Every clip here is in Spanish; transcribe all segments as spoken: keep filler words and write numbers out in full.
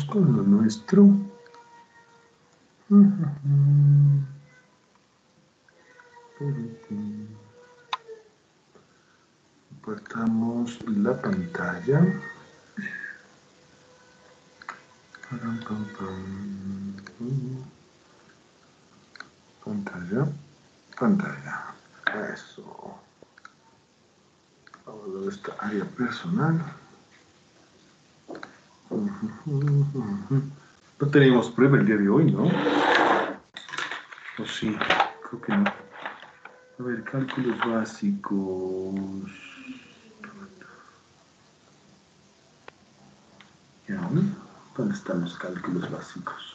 con lo nuestro. Compartamos la pantalla. Pantalla, pantalla. Eso. Vamos a ver esta área personal. No tenemos prueba el día de hoy, ¿no? O sí, creo que no. A ver, cálculos básicos. ¿Ya? ¿Dónde están los cálculos básicos?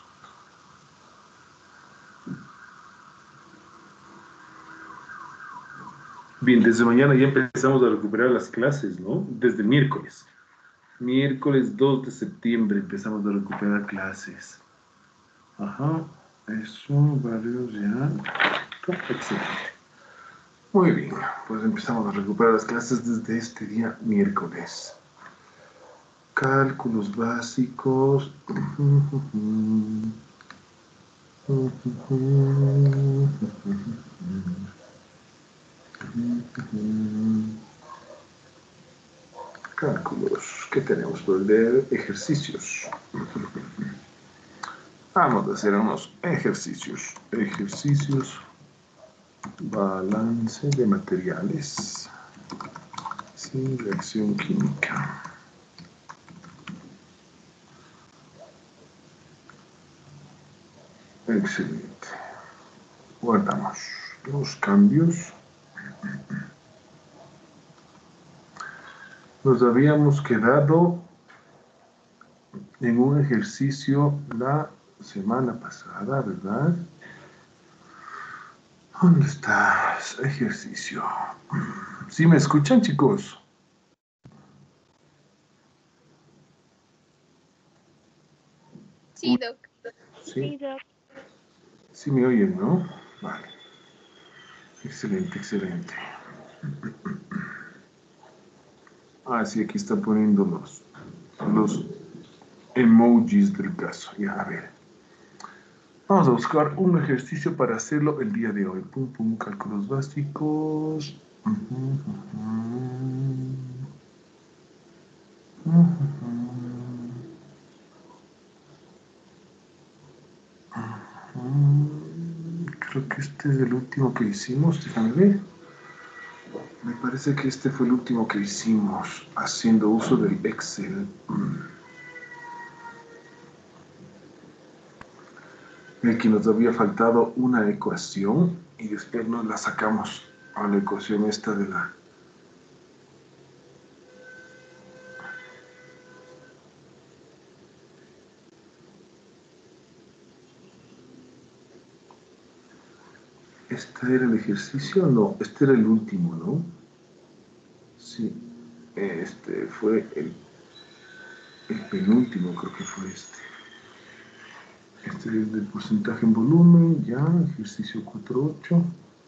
Bien, desde mañana ya empezamos a recuperar las clases, ¿no? Desde el miércoles. Miércoles dos de septiembre empezamos a recuperar clases. Ajá, eso, varios ya. Excelente. Muy bien, pues empezamos a recuperar las clases desde este día miércoles. Cálculos básicos. Cálculos. ¿Qué tenemos por leer? Ejercicios. Vamos a hacer unos ejercicios. Ejercicios. Balance de materiales. Sin reacción química. Excelente. Guardamos los cambios. Nos habíamos quedado en un ejercicio la semana pasada, ¿verdad? ¿Dónde estás? Ejercicio. ¿Sí me escuchan, chicos? Sí, Doc. Sí, Doc. Sí me oyen, ¿no? Vale. Excelente, excelente. Ah, sí, aquí está poniendo los, los emojis del caso. Ya, a ver. Vamos a buscar un ejercicio para hacerlo el día de hoy. Pum, pum, cálculos básicos. Uh -huh, uh -huh. Uh -huh. Uh -huh. Creo que este es el último que hicimos. Déjame ver. Me parece que este fue el último que hicimos haciendo uso del Excel. El que nos había faltado una ecuación y después nos la sacamos a la ecuación esta de la... ¿Este era el ejercicio? No, este era el último, ¿no? Sí, este fue el, el penúltimo, creo que fue este. Este es del porcentaje en volumen, ya, ejercicio cuatro punto ocho.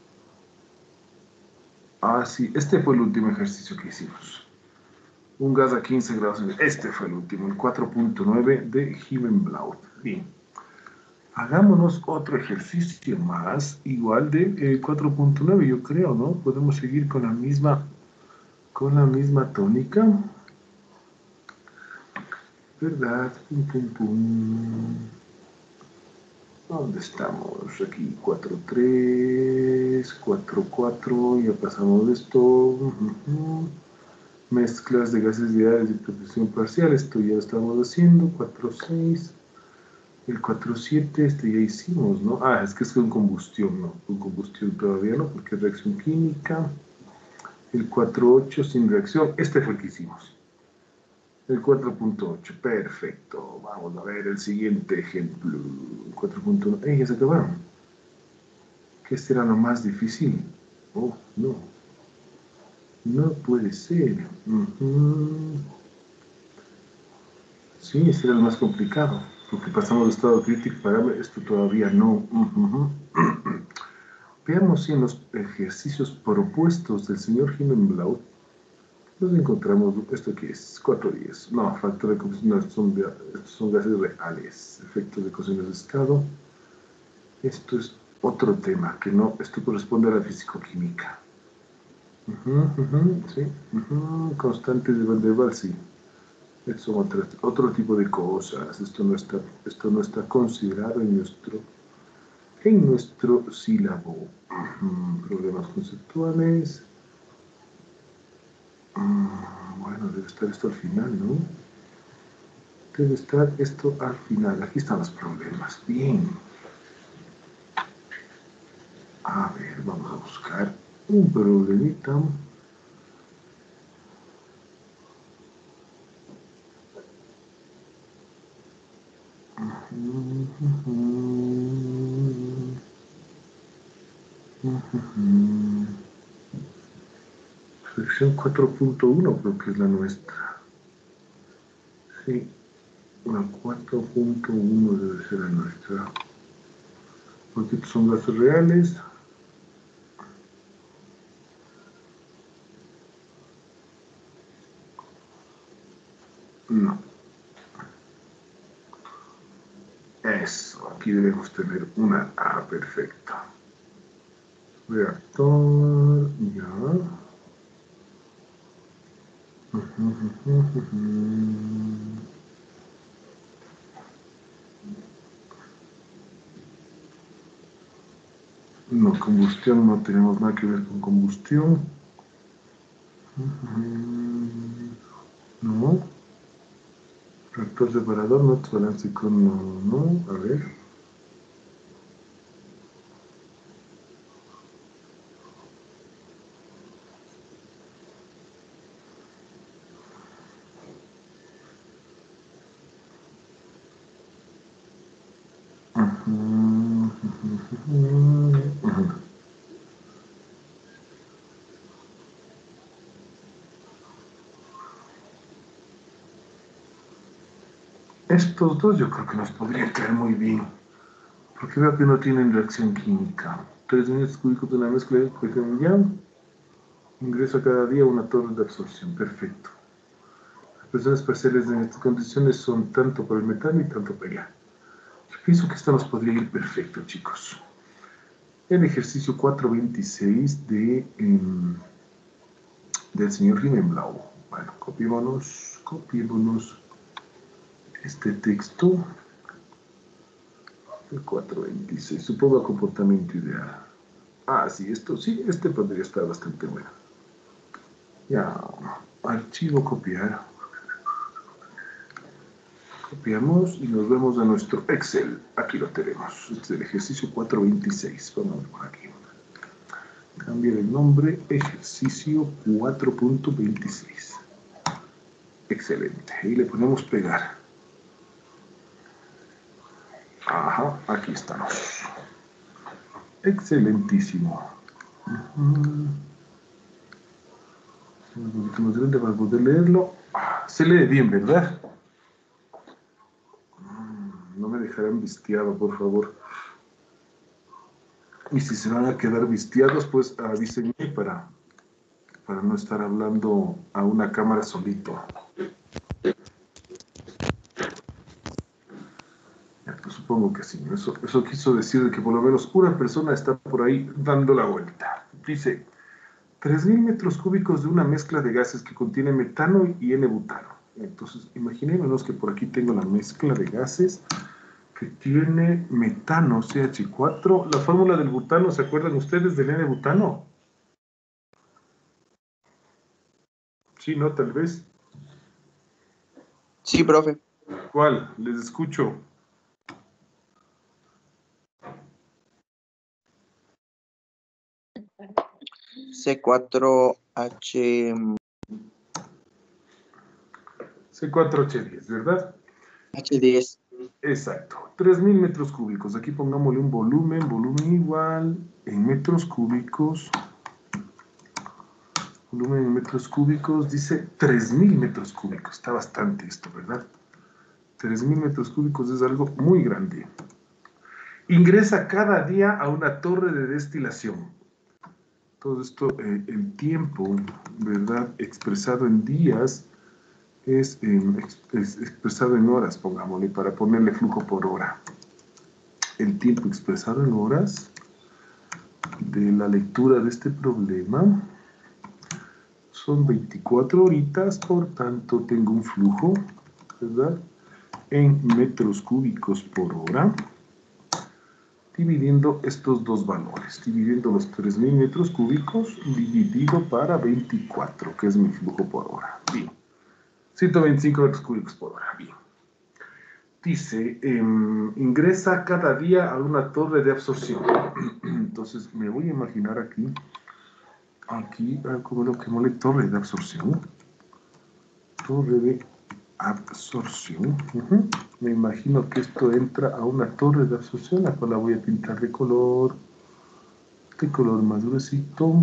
Ah, sí, este fue el último ejercicio que hicimos. Un gas a quince grados. Este fue el último, el cuatro punto nueve de Himmelblau. Bien. Hagámonos otro ejercicio más, igual de eh, cuatro punto nueve, yo creo, ¿no? Podemos seguir con la misma, con la misma tónica. ¿Verdad? Pum, pum, pum. ¿Dónde estamos? Aquí, cuatro punto tres, cuatro punto cuatro, ya pasamos esto. Uh-huh. Mezclas de gases ideales y protección parcial, esto ya lo estamos haciendo. cuatro punto seis. El cuatro punto siete, este ya hicimos, ¿no? Ah, es que es con combustión, ¿no? Con combustión todavía, ¿no? Porque es reacción química. El cuatro punto ocho sin reacción, este fue el que hicimos. El cuatro punto ocho, perfecto. Vamos a ver el siguiente ejemplo. cuatro punto uno, ¡eh, ya se acabaron! ¿Qué este era lo más difícil? Oh, no. No puede ser. Uh-huh. Sí, este era el más complicado. Porque pasamos de estado crítico para esto todavía no. Uh-huh. Veamos si en los ejercicios propuestos del señor Himmelblau Nos encontramos, ¿esto qué es? cuatro diez. No, factor de combustión, no, estos son, estos son gases reales. Efectos de cocina de estado. Esto es otro tema, que no, esto corresponde a la fisicoquímica. Uh-huh, uh-huh, sí. Uh-huh. Constantes de Van der Waals, sí. Estos son otro, otro tipo de cosas. Esto no está, esto no está considerado en nuestro, en nuestro sílabo. Uh-huh. Problemas conceptuales. Uh, bueno, debe estar esto al final, ¿no? Debe estar esto al final. Aquí están los problemas. Bien. A ver, vamos a buscar un problemita. Sección cuatro punto uno creo que es la nuestra. Sí, la cuatro punto uno debe ser la nuestra. Porque estos son gases reales. No. Eso, aquí debemos tener una A perfecta. Reactor, ya. No, combustión, no tenemos nada que ver con combustión. No. Reactor separador, no balance con no, no, a ver. Estos dos yo creo que nos podrían caer muy bien, porque veo que no tienen reacción química. tres metros cúbicos de la mezcla de ya. Ingresa cada día una torre de absorción, perfecto. Las presiones parciales en estas condiciones son tanto para el metano y tanto para el A. Yo pienso que esto nos podría ir perfecto, chicos. El ejercicio cuatro veintiséis de, eh, del señor Rimenblau. Bueno, copiémonos, copiémonos este texto. El cuatro veintiséis, supongo comportamiento ideal. Ah, sí, esto sí, este podría estar bastante bueno. Ya, archivo copiar. Copiamos y nos vemos a nuestro Excel. Aquí lo tenemos. Este es el ejercicio cuatro veintiséis. Vamos a ver por aquí. Cambiar el nombre, ejercicio cuatro punto veintiséis. Excelente. Y le ponemos pegar. Ajá, aquí estamos. Excelentísimo. Uh-huh. Un poquito más grande para poder leerlo. Se lee bien, ¿verdad? No me dejarán vistiado, por favor. Y si se van a quedar vistiados, pues avísenme para, para no estar hablando a una cámara solito. Ya, pues supongo que sí. Eso, eso quiso decir que por lo menos una persona está por ahí dando la vuelta. Dice, tres mil metros cúbicos de una mezcla de gases que contiene metano y N-butano. Entonces, imaginémonos que por aquí tengo la mezcla de gases que tiene metano, C H cuatro. La fórmula del butano, ¿se acuerdan ustedes del N-butano? Sí, ¿no? Tal vez. Sí, profe. ¿Cuál? Les escucho. C cuatro H... C cuatro H diez, ¿verdad? H diez. Exacto. tres mil metros cúbicos. Aquí pongámosle un volumen, volumen igual en metros cúbicos. Volumen en metros cúbicos, dice tres mil metros cúbicos. Está bastante esto, ¿verdad? tres mil metros cúbicos es algo muy grande. Ingresa cada día a una torre de destilación. todo esto, eh, el tiempo, ¿verdad? Expresado en días es, eh, es expresado en horas, pongámosle, para ponerle flujo por hora. El tiempo expresado en horas de la lectura de este problema son veinticuatro horitas, por tanto tengo un flujo, ¿verdad?, en metros cúbicos por hora, dividiendo estos dos valores, dividiendo los tres mil metros cúbicos dividido para veinticuatro, que es mi flujo por hora. Bien. ciento veinticinco metros cúbicos por hora. Bien. Dice, eh, ingresa cada día a una torre de absorción. Entonces, me voy a imaginar aquí, aquí, como lo que mole, torre de absorción. Torre de absorción. Uh-huh. Me imagino que esto entra a una torre de absorción, la cual la voy a pintar de color, de color más gruesito.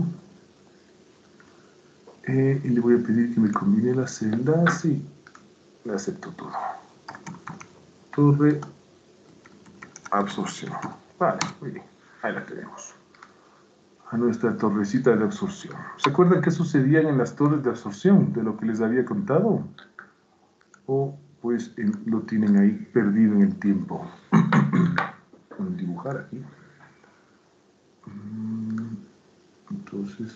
Eh, y le voy a pedir que me combine las celdas y le acepto todo. Torre absorción. Vale, muy bien. Ahí la tenemos. A nuestra torrecita de absorción. ¿Se acuerdan qué sucedían en las torres de absorción de lo que les había contado? O pues el, lo tienen ahí perdido en el tiempo. Voy a dibujar aquí. Entonces,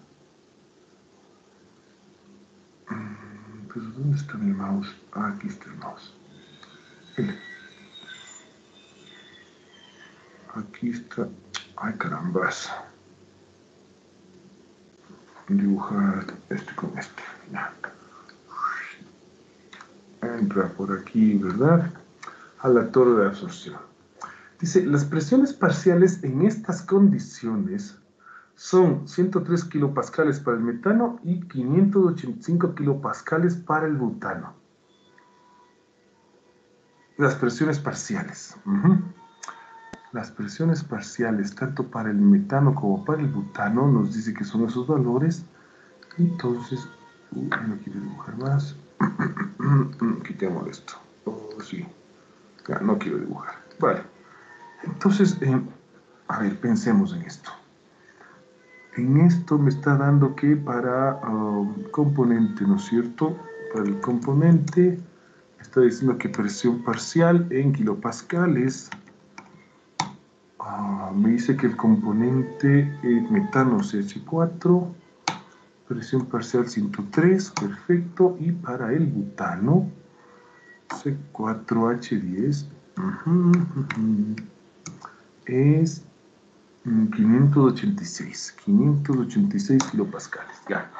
pero ¿dónde está mi mouse? Ah, aquí está el mouse. Aquí está. Ay, carambas. Dibujar este con este. Ya. Entra por aquí, ¿verdad? A la torre de absorción. Dice, las presiones parciales en estas condiciones son ciento tres kilopascales para el metano y quinientos ochenta y cinco kilopascales para el butano. Las presiones parciales. Uh-huh. Las presiones parciales, tanto para el metano como para el butano, nos dice que son esos valores. Entonces, uh, no quiero dibujar más. Quitemos esto. Oh, sí. Ya, no quiero dibujar. Vale. Entonces, eh, a ver, pensemos en esto. En esto me está dando que para um, componente, ¿no es cierto? Para el componente, está diciendo que presión parcial en kilopascales. Uh, me dice que el componente eh, metano C H cuatro, presión parcial ciento tres, perfecto. Y para el butano, C cuatro H diez, uh-huh, uh-huh, es quinientos ochenta y seis, quinientos ochenta y seis kilopascales, ya.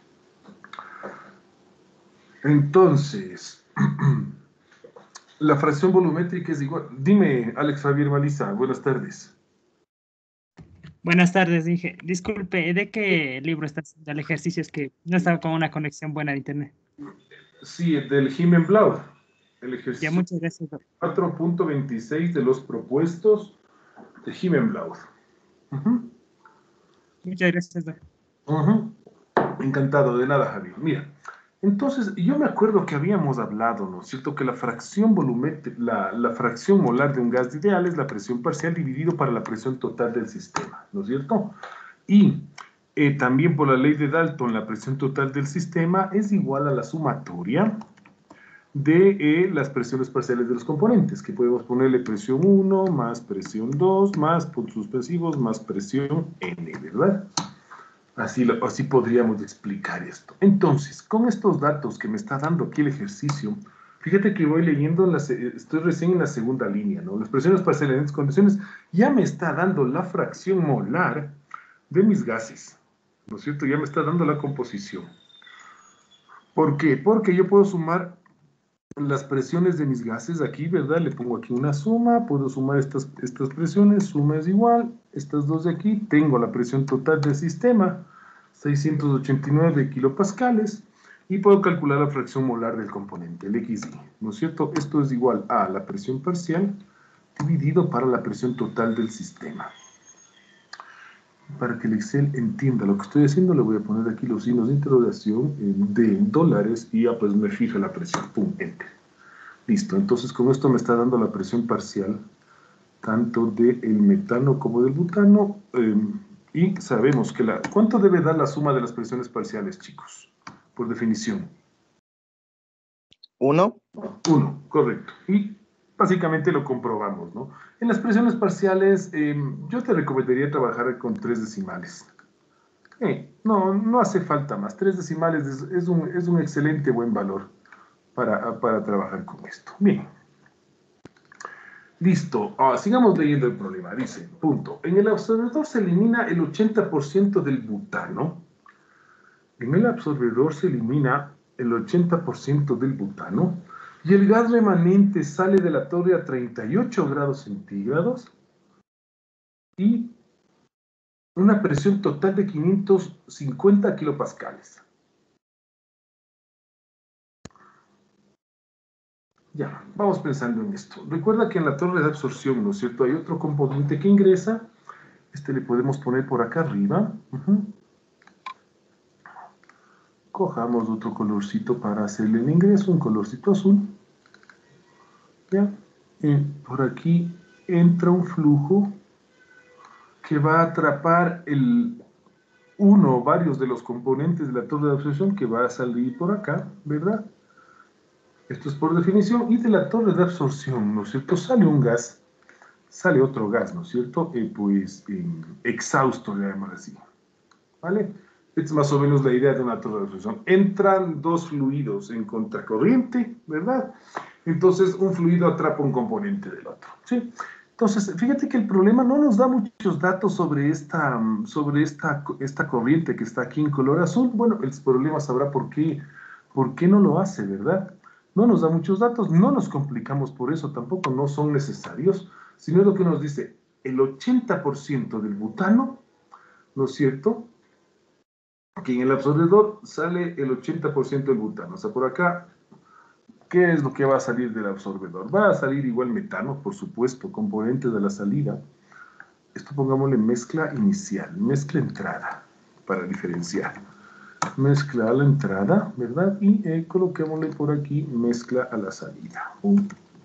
Entonces, la fracción volumétrica es igual. Dime, Alex Javier Baliza, buenas tardes. Buenas tardes, dije. Disculpe, ¿de qué libro está haciendo el ejercicio? Es que no estaba con una conexión buena de internet. Sí, del Himmenblau. El ejercicio Ya, muchas gracias. cuatro punto veintiséis de los propuestos de Himmenblau. Uh-huh. Muchas gracias, doctor. Uh-huh. Encantado, de nada, Javier. Mira, entonces yo me acuerdo que habíamos hablado, ¿no es cierto?, que la fracción volumétrica, la, la fracción molar de un gas ideal es la presión parcial dividido para la presión total del sistema, ¿no es cierto? Y eh, también por la ley de Dalton, la presión total del sistema es igual a la sumatoria de eh, las presiones parciales de los componentes, que podemos ponerle presión uno más presión dos más puntos suspensivos más presión N, ¿verdad? Así, lo, así podríamos explicar esto. Entonces, con estos datos que me está dando aquí el ejercicio, fíjate que voy leyendo, la, estoy recién en la segunda línea, ¿no? Las presiones parciales en estas condiciones ya me está dando la fracción molar de mis gases, ¿no es cierto? Ya me está dando la composición. ¿Por qué? Porque yo puedo sumar las presiones de mis gases aquí, ¿verdad? Le pongo aquí una suma, puedo sumar estas, estas presiones, suma es igual, estas dos de aquí, tengo la presión total del sistema, seiscientos ochenta y nueve kilopascales, y puedo calcular la fracción molar del componente, el X I, ¿no es cierto? Esto es igual a la presión parcial dividido para la presión total del sistema. Para que el Excel entienda lo que estoy haciendo, le voy a poner aquí los signos de interrogación de dólares y ya pues me fija la presión. Pum, enter. Listo, entonces con esto me está dando la presión parcial tanto del metano como del butano. Eh, Y sabemos que la... ¿Cuánto debe dar la suma de las presiones parciales, chicos? Por definición. Uno. Uno, correcto. Y básicamente lo comprobamos, ¿no? En las presiones parciales, eh, yo te recomendaría trabajar con tres decimales. Eh, no, no hace falta más. Tres decimales es, es, un, es un excelente buen valor para, para trabajar con esto. Bien. Listo. Ah, sigamos leyendo el problema. Dice, punto. En el absorbedor se elimina el ochenta por ciento del butano. En el absorbedor se elimina el ochenta por ciento del butano y el gas remanente sale de la torre a treinta y ocho grados centígrados y una presión total de quinientos cincuenta kilopascales. Ya, vamos pensando en esto. Recuerda que en la torre de absorción, ¿no es cierto? Hay otro componente que ingresa. Este le podemos poner por acá arriba. Uh-huh. Cojamos otro colorcito para hacerle el ingreso, un colorcito azul. ¿Ya? Y por aquí entra un flujo que va a atrapar el uno o varios de los componentes de la torre de absorción que va a salir por acá, ¿verdad? Esto es por definición. Y de la torre de absorción, ¿no es cierto? Sale un gas, sale otro gas, ¿no es cierto? Eh, pues eh, exhausto, le llamamos así. ¿Vale? Esta es más o menos la idea de una torre de absorción. Entran dos fluidos en contracorriente, ¿verdad? Entonces, un fluido atrapa un componente del otro, ¿sí? Entonces, fíjate que el problema no nos da muchos datos sobre esta, sobre esta, esta corriente que está aquí en color azul. Bueno, el problema sabrá por qué, por qué no lo hace, ¿verdad? No nos da muchos datos, no nos complicamos por eso, tampoco no son necesarios, sino es lo que nos dice, el ochenta por ciento del butano, ¿no es cierto?, que en el absorbedor sale el ochenta por ciento del butano. O sea, por acá, ¿qué es lo que va a salir del absorbedor? Va a salir igual metano, por supuesto, componente de la salida. Esto pongámosle mezcla inicial, mezcla entrada, para diferenciar. Mezcla a la entrada, ¿verdad? Y eh, coloquémosle por aquí mezcla a la salida. Uh,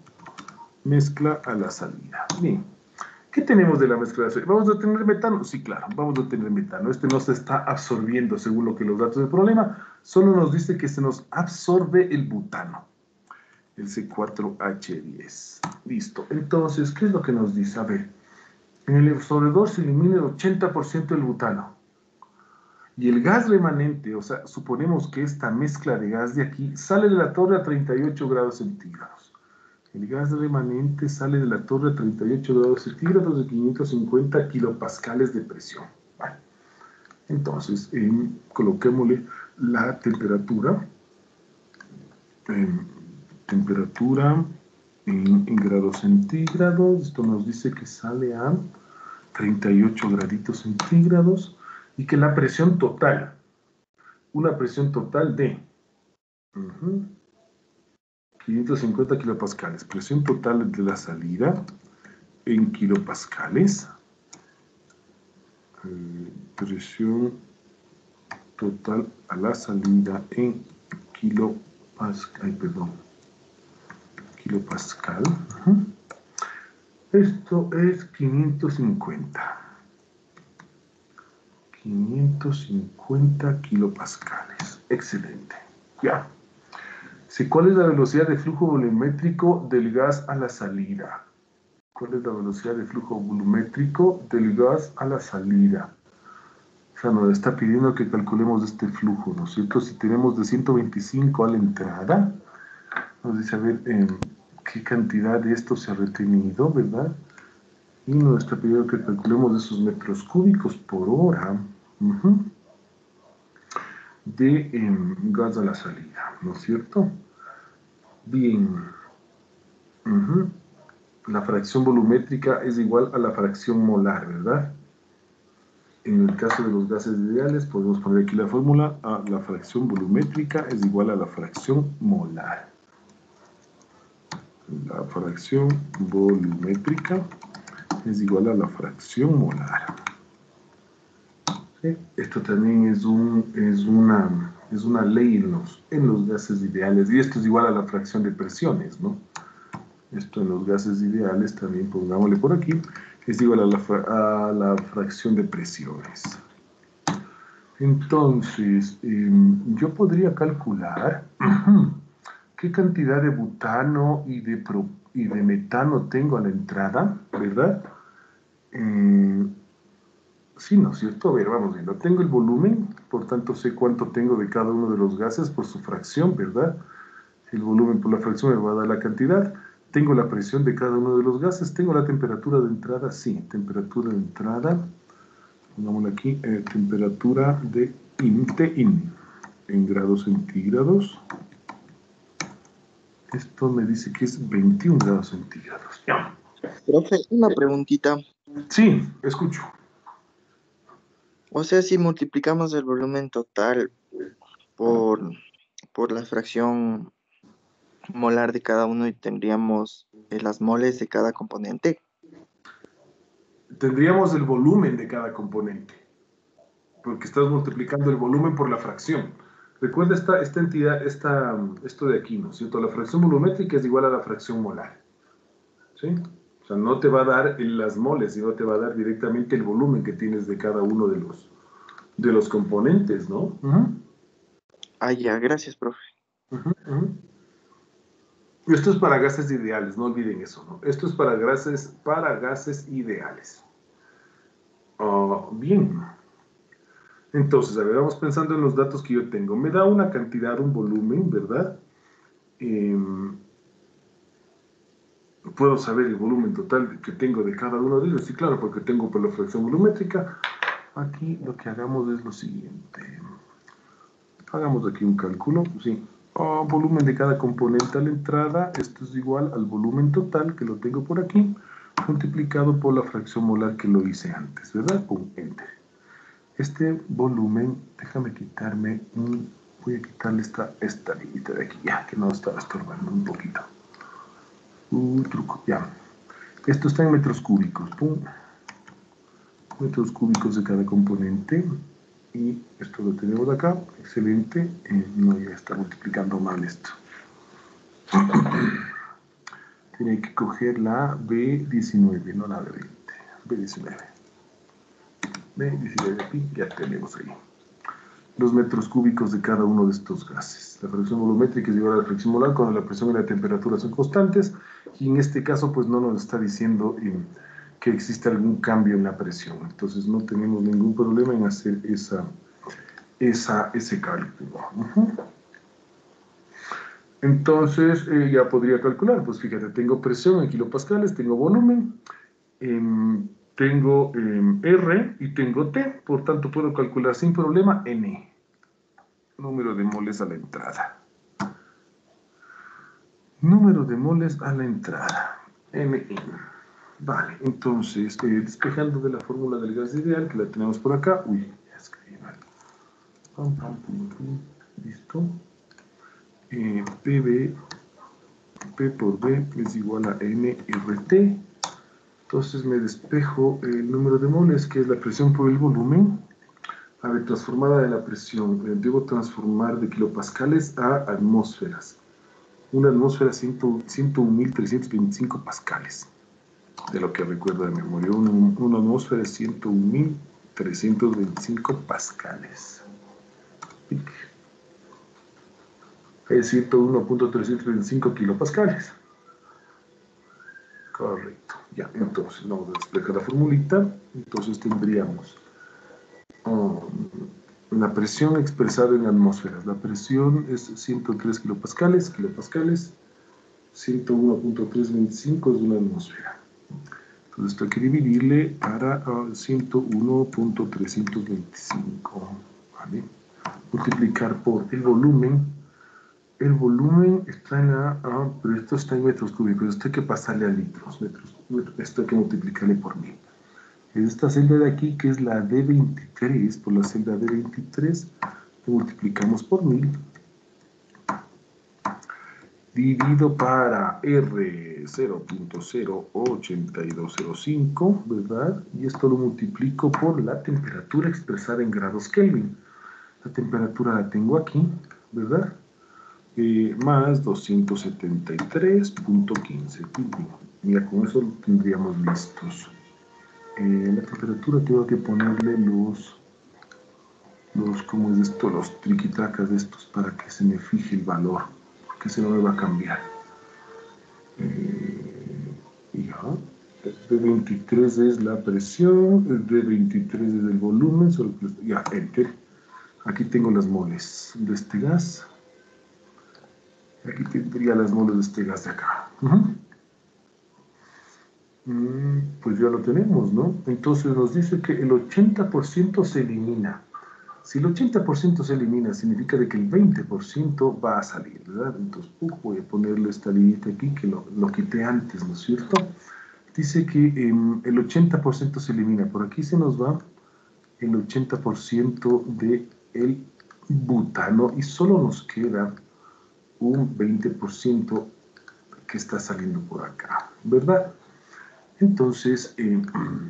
mezcla a la salida. Bien. ¿Qué tenemos de la mezcla de la salida? ¿Vamos a tener metano? Sí, claro, vamos a tener metano. Este no se está absorbiendo según lo que los datos del problema. Solo nos dice que se nos absorbe el butano. El C cuatro H diez. Listo. Entonces, ¿qué es lo que nos dice? A ver, en el absorbedor se elimina el ochenta por ciento del butano. Y el gas remanente, o sea, suponemos que esta mezcla de gas de aquí sale de la torre a treinta y ocho grados centígrados. El gas remanente sale de la torre a treinta y ocho grados centígrados de quinientos cincuenta kilopascales de presión. Vale. Entonces, eh, coloquémosle la temperatura. Eh, temperatura en, en grados centígrados. Esto nos dice que sale a treinta y ocho graditos centígrados. Y que la presión total, una presión total de uh-huh, quinientos cincuenta kilopascales, presión total de la salida en kilopascales, eh, presión total a la salida en kilopascal, ay, perdón, kilopascal, uh-huh. Esto es quinientos cincuenta. quinientos cincuenta kilopascales. Excelente. Ya. Sí, ¿cuál es la velocidad de flujo volumétrico del gas a la salida? ¿Cuál es la velocidad de flujo volumétrico del gas a la salida? O sea, nos está pidiendo que calculemos este flujo, ¿no es cierto? Si tenemos de ciento veinticinco a la entrada, nos dice, a ver, eh, qué cantidad de esto se ha retenido, ¿verdad? Y nos está pidiendo que calculemos esos metros cúbicos por hora uh-huh, de eh, gas a la salida, ¿no es cierto? Bien. Uh-huh. La fracción volumétrica es igual a la fracción molar, ¿verdad? En el caso de los gases ideales, podemos poner aquí la fórmula. A la fracción volumétrica es igual a la fracción molar. La fracción volumétrica es igual a la fracción molar. ¿Sí? Esto también es, un, es, una, es una ley en los, en los gases ideales, y esto es igual a la fracción de presiones, ¿no? Esto en los gases ideales también pongámosle por aquí, es igual a la, a la fracción de presiones. Entonces, eh, yo podría calcular qué cantidad de butano y de, pro, y de metano tengo a la entrada, ¿verdad? Eh, sí, ¿no es cierto? A ver, vamos viendo. Tengo el volumen, por tanto sé cuánto tengo de cada uno de los gases por su fracción, ¿verdad? El volumen por la fracción me va a dar la cantidad. Tengo la presión de cada uno de los gases. Tengo la temperatura de entrada, sí, temperatura de entrada. Pongámosle aquí, eh, temperatura de in, T in, en grados centígrados. Esto me dice que es veintiún grados centígrados. Ya. Profe, una preguntita. Sí, escucho. O sea, si multiplicamos el volumen total por, por la fracción molar de cada uno y tendríamos eh, las moles de cada componente. Tendríamos el volumen de cada componente, porque estás multiplicando el volumen por la fracción. Recuerda esta, esta entidad, esta, esto de aquí, ¿no es cierto? La fracción volumétrica es igual a la fracción molar. ¿Sí? O sea, no te va a dar en las moles, sino te va a dar directamente el volumen que tienes de cada uno de los, de los componentes, ¿no? Uh-huh. Ah, ya, gracias, profe. Uh-huh, uh-huh. Esto es para gases ideales, no olviden eso, ¿no? Esto es para gases, para gases ideales. Uh, bien. Entonces, a ver, vamos pensando en los datos que yo tengo. Me da una cantidad, un volumen, ¿verdad? Eh, puedo saber el volumen total que tengo de cada uno de ellos. Sí, claro, porque tengo por la fracción volumétrica. Aquí lo que hagamos es lo siguiente. Hagamos aquí un cálculo, sí. Oh, volumen de cada componente a la entrada. Esto es igual al volumen total, que lo tengo por aquí, multiplicado por la fracción molar que lo hice antes, ¿verdad? Pum, enter. Este volumen, déjame quitarme un... Voy a quitarle esta, esta línea de aquí, ya, que no estaba estorbando un poquito. Un truco, ya. Esto está en metros cúbicos, pum. Metros cúbicos de cada componente. Y esto lo tenemos acá, excelente. Eh, no, ya está multiplicando mal esto. Tiene que coger la B diecinueve, no la B veinte. B diecinueve. B diecinueve aquí, ya tenemos ahí los metros cúbicos de cada uno de estos gases. La fracción volumétrica es igual a la fracción molar cuando la presión y la temperatura son constantes, y en este caso pues no nos está diciendo eh, que existe algún cambio en la presión. Entonces no tenemos ningún problema en hacer esa, esa, ese cálculo. Uh-huh. Entonces eh, ya podría calcular, pues fíjate, tengo presión en kilopascales, tengo volumen, eh, tengo eh, R y tengo T, por tanto puedo calcular sin problema N, número de moles a la entrada. Número de moles a la entrada, M I. Vale, entonces, eh, despejando de la fórmula del gas ideal, que la tenemos por acá, uy, ya escribí mal. Pum, pum, pum, pum. Listo. Eh, P B, P por B es igual a N R T. Entonces me despejo el número de moles, que es la presión por el volumen. A ver, transformada de la presión, eh, debo transformar de kilopascales a atmósferas. Una atmósfera ciento uno mil trescientos veinticinco pascales, de lo que recuerdo de memoria. Una, una atmósfera es ciento uno mil trescientos veinticinco pascales. Es ciento uno punto trescientos veinticinco kilopascales. Correcto. Ya, entonces vamos a despejar la formulita. Entonces tendríamos um, la presión expresada en atmósferas. La presión es ciento tres kilopascales, kilopascales. ciento uno punto trescientos veinticinco es una atmósfera. Entonces esto hay que dividirle para uh, ciento uno punto trescientos veinticinco. ¿Vale? Multiplicar por el volumen. El volumen está en la... Ah, pero esto está en metros cúbicos. Esto hay que pasarle a litros. Metros, esto hay que multiplicarle por mil. Esta celda de aquí, que es la D veintitrés, por la celda D veintitrés, multiplicamos por mil. Divido para R cero punto cero ocho dos cero cinco, ¿verdad? Y esto lo multiplico por la temperatura expresada en grados Kelvin. La temperatura la tengo aquí, ¿verdad? Eh, más doscientos setenta y tres punto quince. Mira, con eso lo tendríamos listos. eh, la temperatura tengo que ponerle los, los, ¿cómo es esto? Los triquitracas de estos para que se me fije el valor, porque si no me va a cambiar. Eh, ya, el D veintitrés es la presión, el D veintitrés es el volumen, solo, ya, enter. Aquí tengo las moles de este gas. Aquí tendría las moles de este gas de acá. Uh-huh. mm, pues ya lo tenemos, ¿no? Entonces nos dice que el ochenta por ciento se elimina. Si el ochenta por ciento se elimina, significa de que el veinte por ciento va a salir, ¿verdad? Entonces, uh, voy a ponerle esta linita aquí, que lo, lo quité antes, ¿no es cierto? Dice que eh, el ochenta por ciento se elimina. Por aquí se nos va el ochenta por ciento del butano y solo nos queda un veinte por ciento que está saliendo por acá, ¿verdad? Entonces, eh,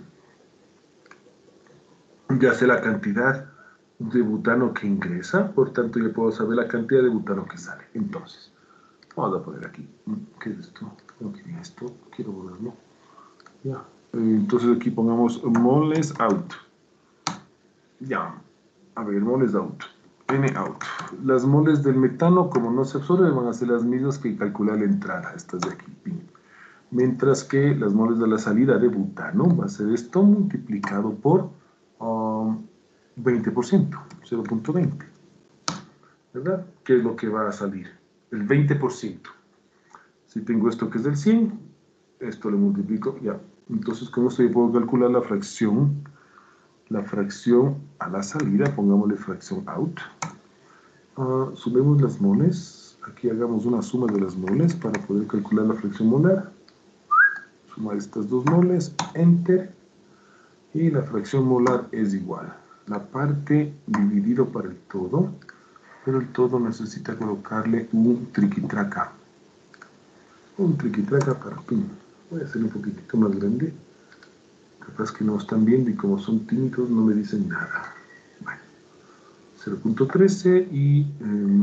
ya sé la cantidad de butano que ingresa, por tanto ya puedo saber la cantidad de butano que sale. Entonces, vamos a poner aquí, ¿qué es esto? No quería esto, quiero borrarlo. Ya, entonces aquí pongamos moles out. Ya, a ver, moles out. N out. Las moles del metano, como no se absorben, van a ser las mismas que calcular la entrada, estas de aquí. Mientras que las moles de la salida de butano va a ser esto multiplicado por um, veinte por ciento, cero punto veinte. ¿Verdad? ¿Qué es lo que va a salir? El veinte por ciento. Si tengo esto que es del cien, esto lo multiplico, ya. Entonces con esto yo puedo calcular la fracción, la fracción a la salida, pongámosle fracción out. Uh, sumemos las moles, aquí hagamos una suma de las moles para poder calcular la fracción molar. Sumar estas dos moles, enter, y la fracción molar es igual. La parte dividido para el todo, pero el todo necesita colocarle un triquitraca. Un triquitraca para pin. Voy a hacer un poquitito más grande. Capaz que no están viendo y como son tímidos no me dicen nada. Bueno, cero punto trece y... Eh,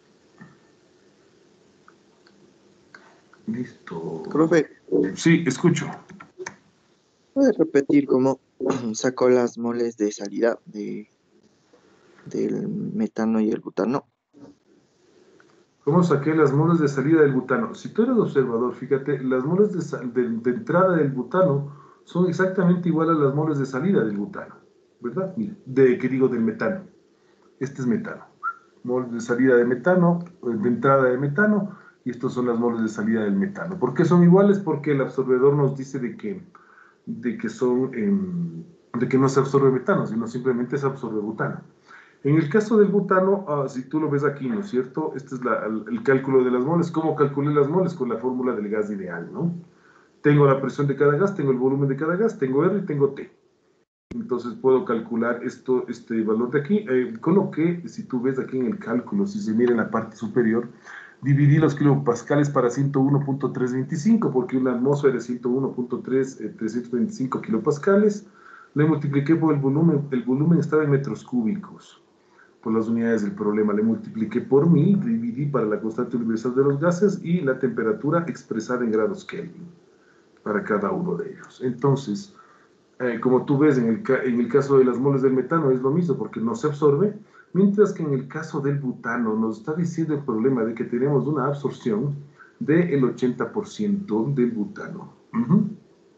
listo. Profe, Sí, escucho. ¿puede repetir cómo sacó las moles de salida de, del metano y el butano? ¿Cómo saqué las moles de salida del butano? Si tú eres observador, fíjate, las moles de, de, de entrada del butano son exactamente igual a las moles de salida del butano, ¿verdad? Mira, de, ¿qué digo? Del metano. Este es metano. Moles de salida de metano, de entrada de metano, y estos son las moles de salida del metano. ¿Por qué son iguales? Porque el absorbedor nos dice de que, de que son, eh, de que no se absorbe metano, sino simplemente se absorbe butano. En el caso del butano, uh, si tú lo ves aquí, ¿no es cierto? Este es la, el, el cálculo de las moles. ¿Cómo calculé las moles? Con la fórmula del gas ideal, ¿no? Tengo la presión de cada gas, tengo el volumen de cada gas, tengo R y tengo T. Entonces puedo calcular esto, este valor de aquí. Eh, con lo que, si tú ves aquí en el cálculo, si se mira en la parte superior, dividí los kilopascales para ciento uno punto trescientos veinticinco, porque una atmósfera es ciento uno punto trescientos veinticinco kilopascales. Le multipliqué por el volumen, el volumen estaba en metros cúbicos. Por las unidades del problema, le multipliqué por mil, dividí para la constante universal de los gases y la temperatura expresada en grados Kelvin para cada uno de ellos. Entonces, eh, como tú ves, en el, en el caso de las moles del metano es lo mismo porque no se absorbe, mientras que en el caso del butano nos está diciendo el problema de que tenemos una absorción del ochenta por ciento del butano. Uh-huh.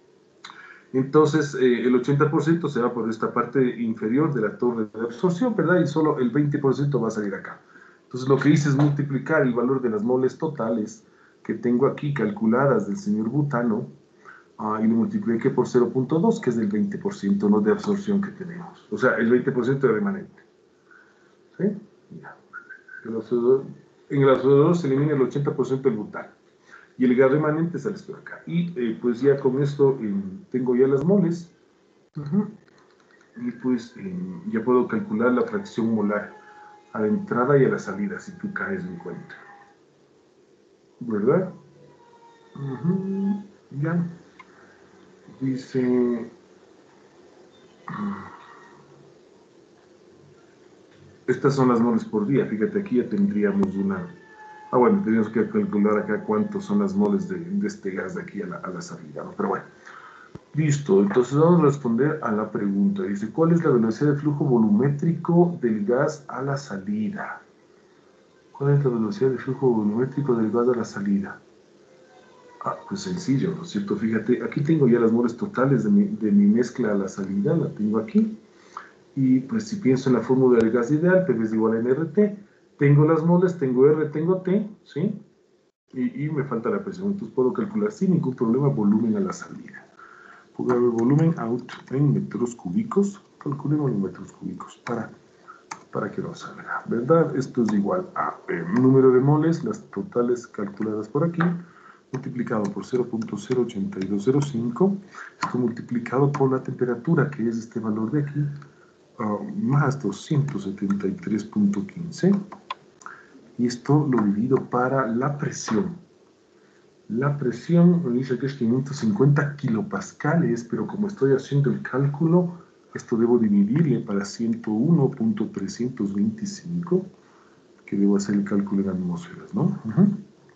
Entonces, eh, el ochenta por ciento se va por esta parte inferior de la torre de absorción, ¿verdad? Y solo el veinte por ciento va a salir acá. Entonces, lo que hice es multiplicar el valor de las moles totales que tengo aquí calculadas del señor butano uh, y lo multipliqué por cero punto dos, que es el veinte por ciento, ¿no?, de absorción que tenemos. O sea, el veinte por ciento de remanente. ¿Sí? Ya. El absorbedor, en el absorbedor se elimina el ochenta por ciento del butano. Y el gas remanente sale por acá. Y eh, pues ya con esto eh, tengo ya las moles. Uh-huh. Y pues eh, ya puedo calcular la fracción molar a la entrada y a la salida, si tú caes en cuenta. ¿Verdad? Uh-huh. Ya. Dice... Estas son las moles por día. Fíjate, aquí ya tendríamos una... Ah, bueno, tenemos que calcular acá cuántos son las moles de, de este gas de aquí a la, a la salida, ¿no? Pero bueno. Listo, entonces vamos a responder a la pregunta. Dice, ¿cuál es la velocidad de flujo volumétrico del gas a la salida? ¿Cuál es la velocidad de flujo volumétrico del gas a la salida? Ah, pues sencillo, ¿no es cierto? Fíjate, aquí tengo ya las moles totales de mi, de mi mezcla a la salida, la tengo aquí. Y pues si pienso en la fórmula del gas ideal, P es igual a N R T, tengo las moles, tengo R, tengo T, ¿sí? Y, y me falta la presión, entonces puedo calcular sin ningún problema volumen a la salida. Puedo ver volumen out en metros cúbicos, calculemos en metros cúbicos para, para que nos salga, ¿verdad? Esto es igual a eh, número de moles, las totales calculadas por aquí, multiplicado por cero punto cero ocho dos cero cinco, esto multiplicado por la temperatura, que es este valor de aquí, uh, más doscientos setenta y tres punto quince, y esto lo divido para la presión. La presión me dice que es quinientos cincuenta kilopascales, pero como estoy haciendo el cálculo, esto debo dividirle para ciento uno punto trescientos veinticinco, que debo hacer el cálculo en atmósferas, ¿no? Uh-huh.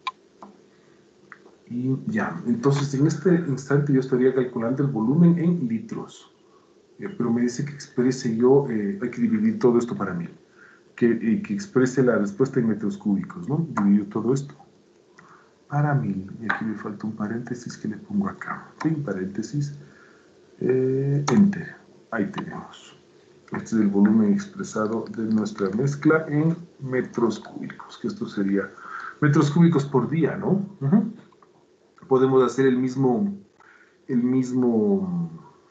Y ya, entonces en este instante yo estaría calculando el volumen en litros. Eh, pero me dice que exprese yo, eh, hay que dividir todo esto para mil, que, eh, que exprese la respuesta en metros cúbicos, ¿no? Dividir todo esto para mil, y aquí me falta un paréntesis que le pongo acá, en paréntesis, eh, enter, ahí tenemos. Este es el volumen expresado de nuestra mezcla en metros cúbicos, que esto sería metros cúbicos por día, ¿no? Uh-huh. Podemos hacer el mismo, el mismo,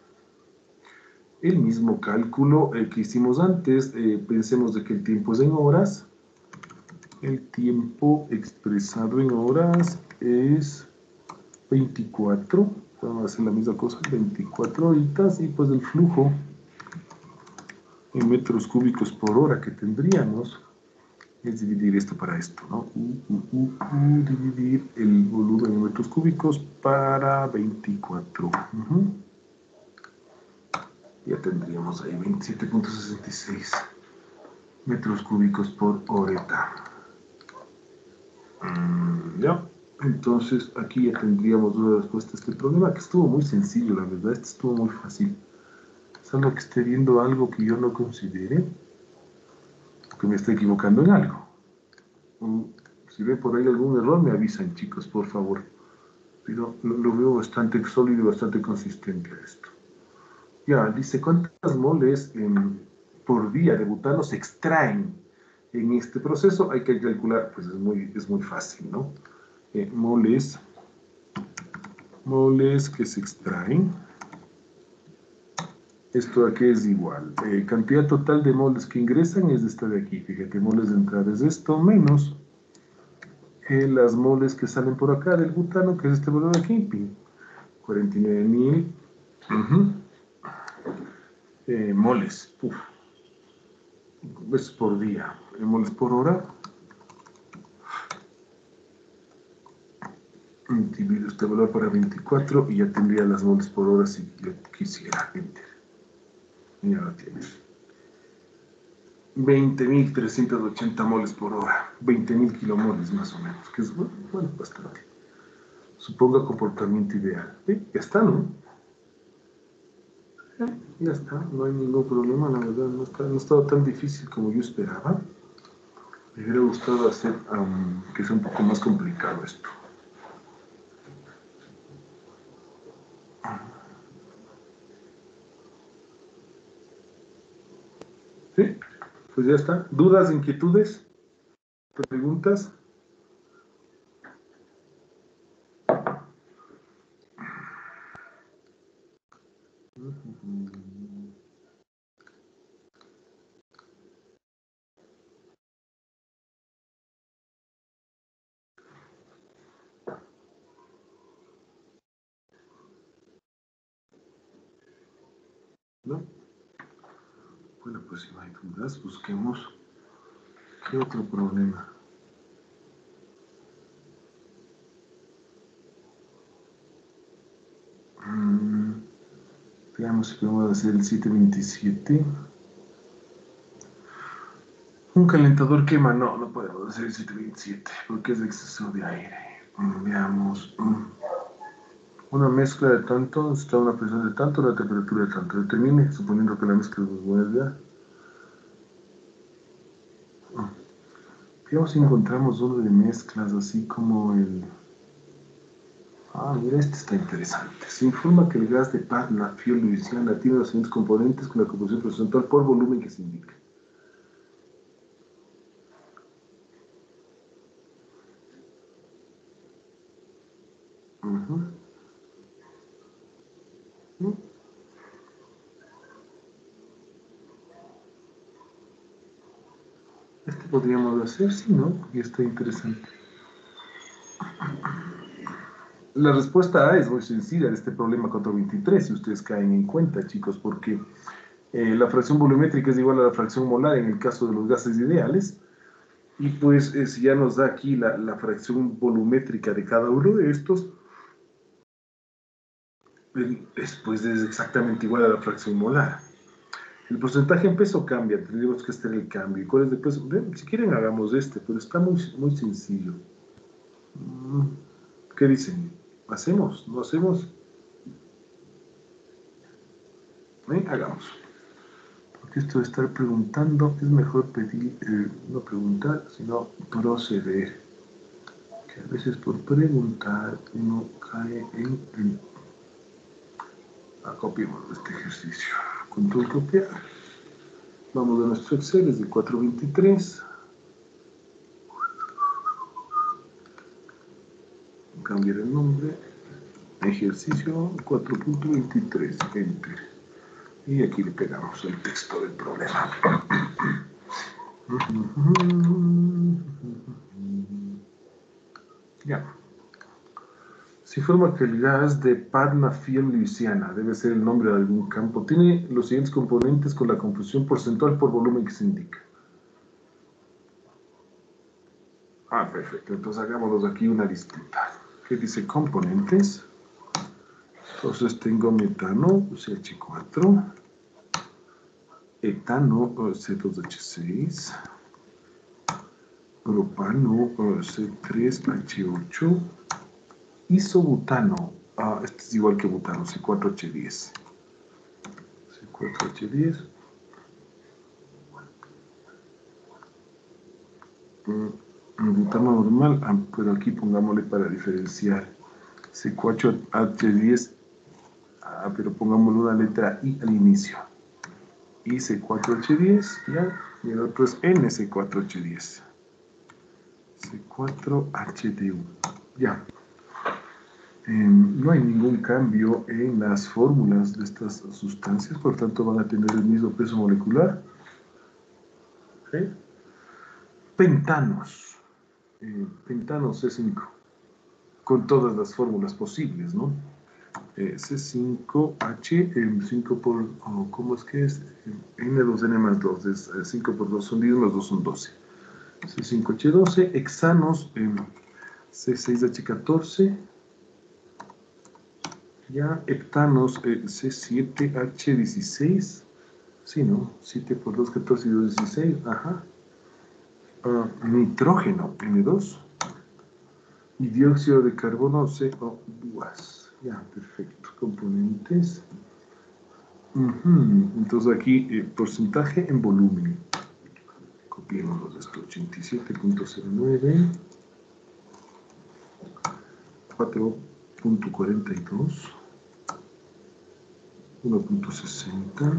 el mismo cálculo eh, que hicimos antes. Eh, pensemos de que el tiempo es en horas. El tiempo expresado en horas es veinticuatro. Vamos a hacer la misma cosa, veinticuatro horitas, y pues el flujo en metros cúbicos por hora que tendríamos es dividir esto para esto, ¿no? Uh, uh, uh, uh, dividir el volumen en metros cúbicos para veinticuatro. Uh-huh. Ya tendríamos ahí veintisiete punto sesenta y seis metros cúbicos por horeta. Mm, ya, entonces aquí ya tendríamos una respuesta a este problema, que estuvo muy sencillo, la verdad, este estuvo muy fácil. Salvo que esté viendo algo que yo no considere, o que me esté equivocando en algo. Mm, si ve por ahí algún error, me avisan, chicos, por favor. Pero lo, lo veo bastante sólido y bastante consistente a esto. Ya, dice, ¿cuántas moles eh, por día de butano se extraen en este proceso? Hay que calcular, pues es muy, es muy fácil, ¿no? Eh, moles, moles que se extraen. Esto aquí es igual. Eh, cantidad total de moles que ingresan es esta de aquí. Fíjate, moles de entrada es esto, menos eh, las moles que salen por acá del butano, que es este valor de aquí, cuarenta y nueve mil. Uh-huh. Eh, moles, uf, es por día, eh, moles por hora, divido este valor para veinticuatro y ya tendría las moles por hora si yo quisiera, enter, y ya lo tienes, veinte mil trescientos ochenta moles por hora, veinte mil kilomoles más o menos, que es bueno, bueno bastante. Suponga comportamiento ideal, ¿sí? Ya está, ¿no? Ya está, no hay ningún problema, la verdad, no, está, no ha estado tan difícil como yo esperaba. Me hubiera gustado hacer um, que sea un poco más complicado esto. ¿Sí? Pues ya está. ¿Dudas, inquietudes? ¿Preguntas? ¿No? Bueno, pues si no hay dudas, busquemos qué otro problema. Mm, veamos si podemos hacer el siete veintisiete. Un calentador quema, no, no podemos hacer el siete veintisiete porque es de exceso de aire. Mm, veamos. Mm. Una mezcla de tanto, está una presión de tanto, la temperatura de tanto. Determine, suponiendo que la mezcla es buena. Digamos si encontramos uno de mezclas, así como el... Ah, mira, este está interesante. Se informa que el gas de Patna, Fuel Louisiana, tiene los siguientes componentes con la composición porcentual por volumen que se indica. Uh-huh. ¿Mm? Este podríamos hacer, sí, ¿no? Y está interesante. La respuesta A es muy sencilla de este problema cuatro veintitrés, si ustedes caen en cuenta, chicos, porque eh, la fracción volumétrica es igual a la fracción molar en el caso de los gases ideales, y pues eh, si ya nos da aquí la, la fracción volumétrica de cada uno de estos, es, pues es exactamente igual a la fracción molar. El porcentaje en peso cambia, tendríamos que hacer el cambio. ¿Y cuál es de peso? Si quieren hagamos este, pero está muy, muy sencillo. ¿Qué dicen? ¿Hacemos? ¿No hacemos? ¿Eh? Hagamos. Porque esto de estar preguntando es mejor pedir, eh, no preguntar, sino proceder. Que a veces por preguntar uno cae en el... Copiemos este ejercicio. Control copiar. Vamos a nuestro Excel, es de cuatro veintitrés. Cambiar el nombre. Ejercicio cuatro punto veintitrés. Enter. Y aquí le pegamos el texto del problema. Ya. Se informa que el gas de Patna Fuel Louisiana, debe ser el nombre de algún campo, tiene los siguientes componentes con la composición porcentual por volumen que se indica. Ah, perfecto. Entonces hagámoslos aquí una listita. ¿Qué dice componentes? Entonces tengo metano, C H cuatro, etano, C dos H seis, propano, C tres H ocho, isobutano, ah, este es igual que butano, C cuatro H diez. C cuatro H diez. Mm, butano normal, ah, pero aquí pongámosle para diferenciar. C cuatro H diez, ah, pero pongámosle una letra I al inicio. Y C cuatro H diez, ¿ya? Y el otro es N C cuatro H diez. C cuatro H D U, ya. Eh, no hay ningún cambio en las fórmulas de estas sustancias, por tanto van a tener el mismo peso molecular. ¿Sí? Pentanos. Eh, pentanos C cinco, con todas las fórmulas posibles, ¿no? Eh, C cinco H, eh, cinco por, oh, ¿cómo es que es? N dos N más dos, es, eh, cinco por dos son diez, más dos son doce. C cinco H doce, hexanos, eh, C seis H catorce, ya, heptanos, eh, C siete H dieciséis, sí, ¿no? siete por dos, catorce y dos, dieciséis, ajá. Uh, nitrógeno, N dos, y dióxido de carbono, C O dos, ya, perfecto, componentes. Uh-huh. Entonces aquí, eh, porcentaje en volumen. Copiemos esto, ochenta y siete punto cero nueve, cuatro punto cuarenta y dos, uno punto sesenta,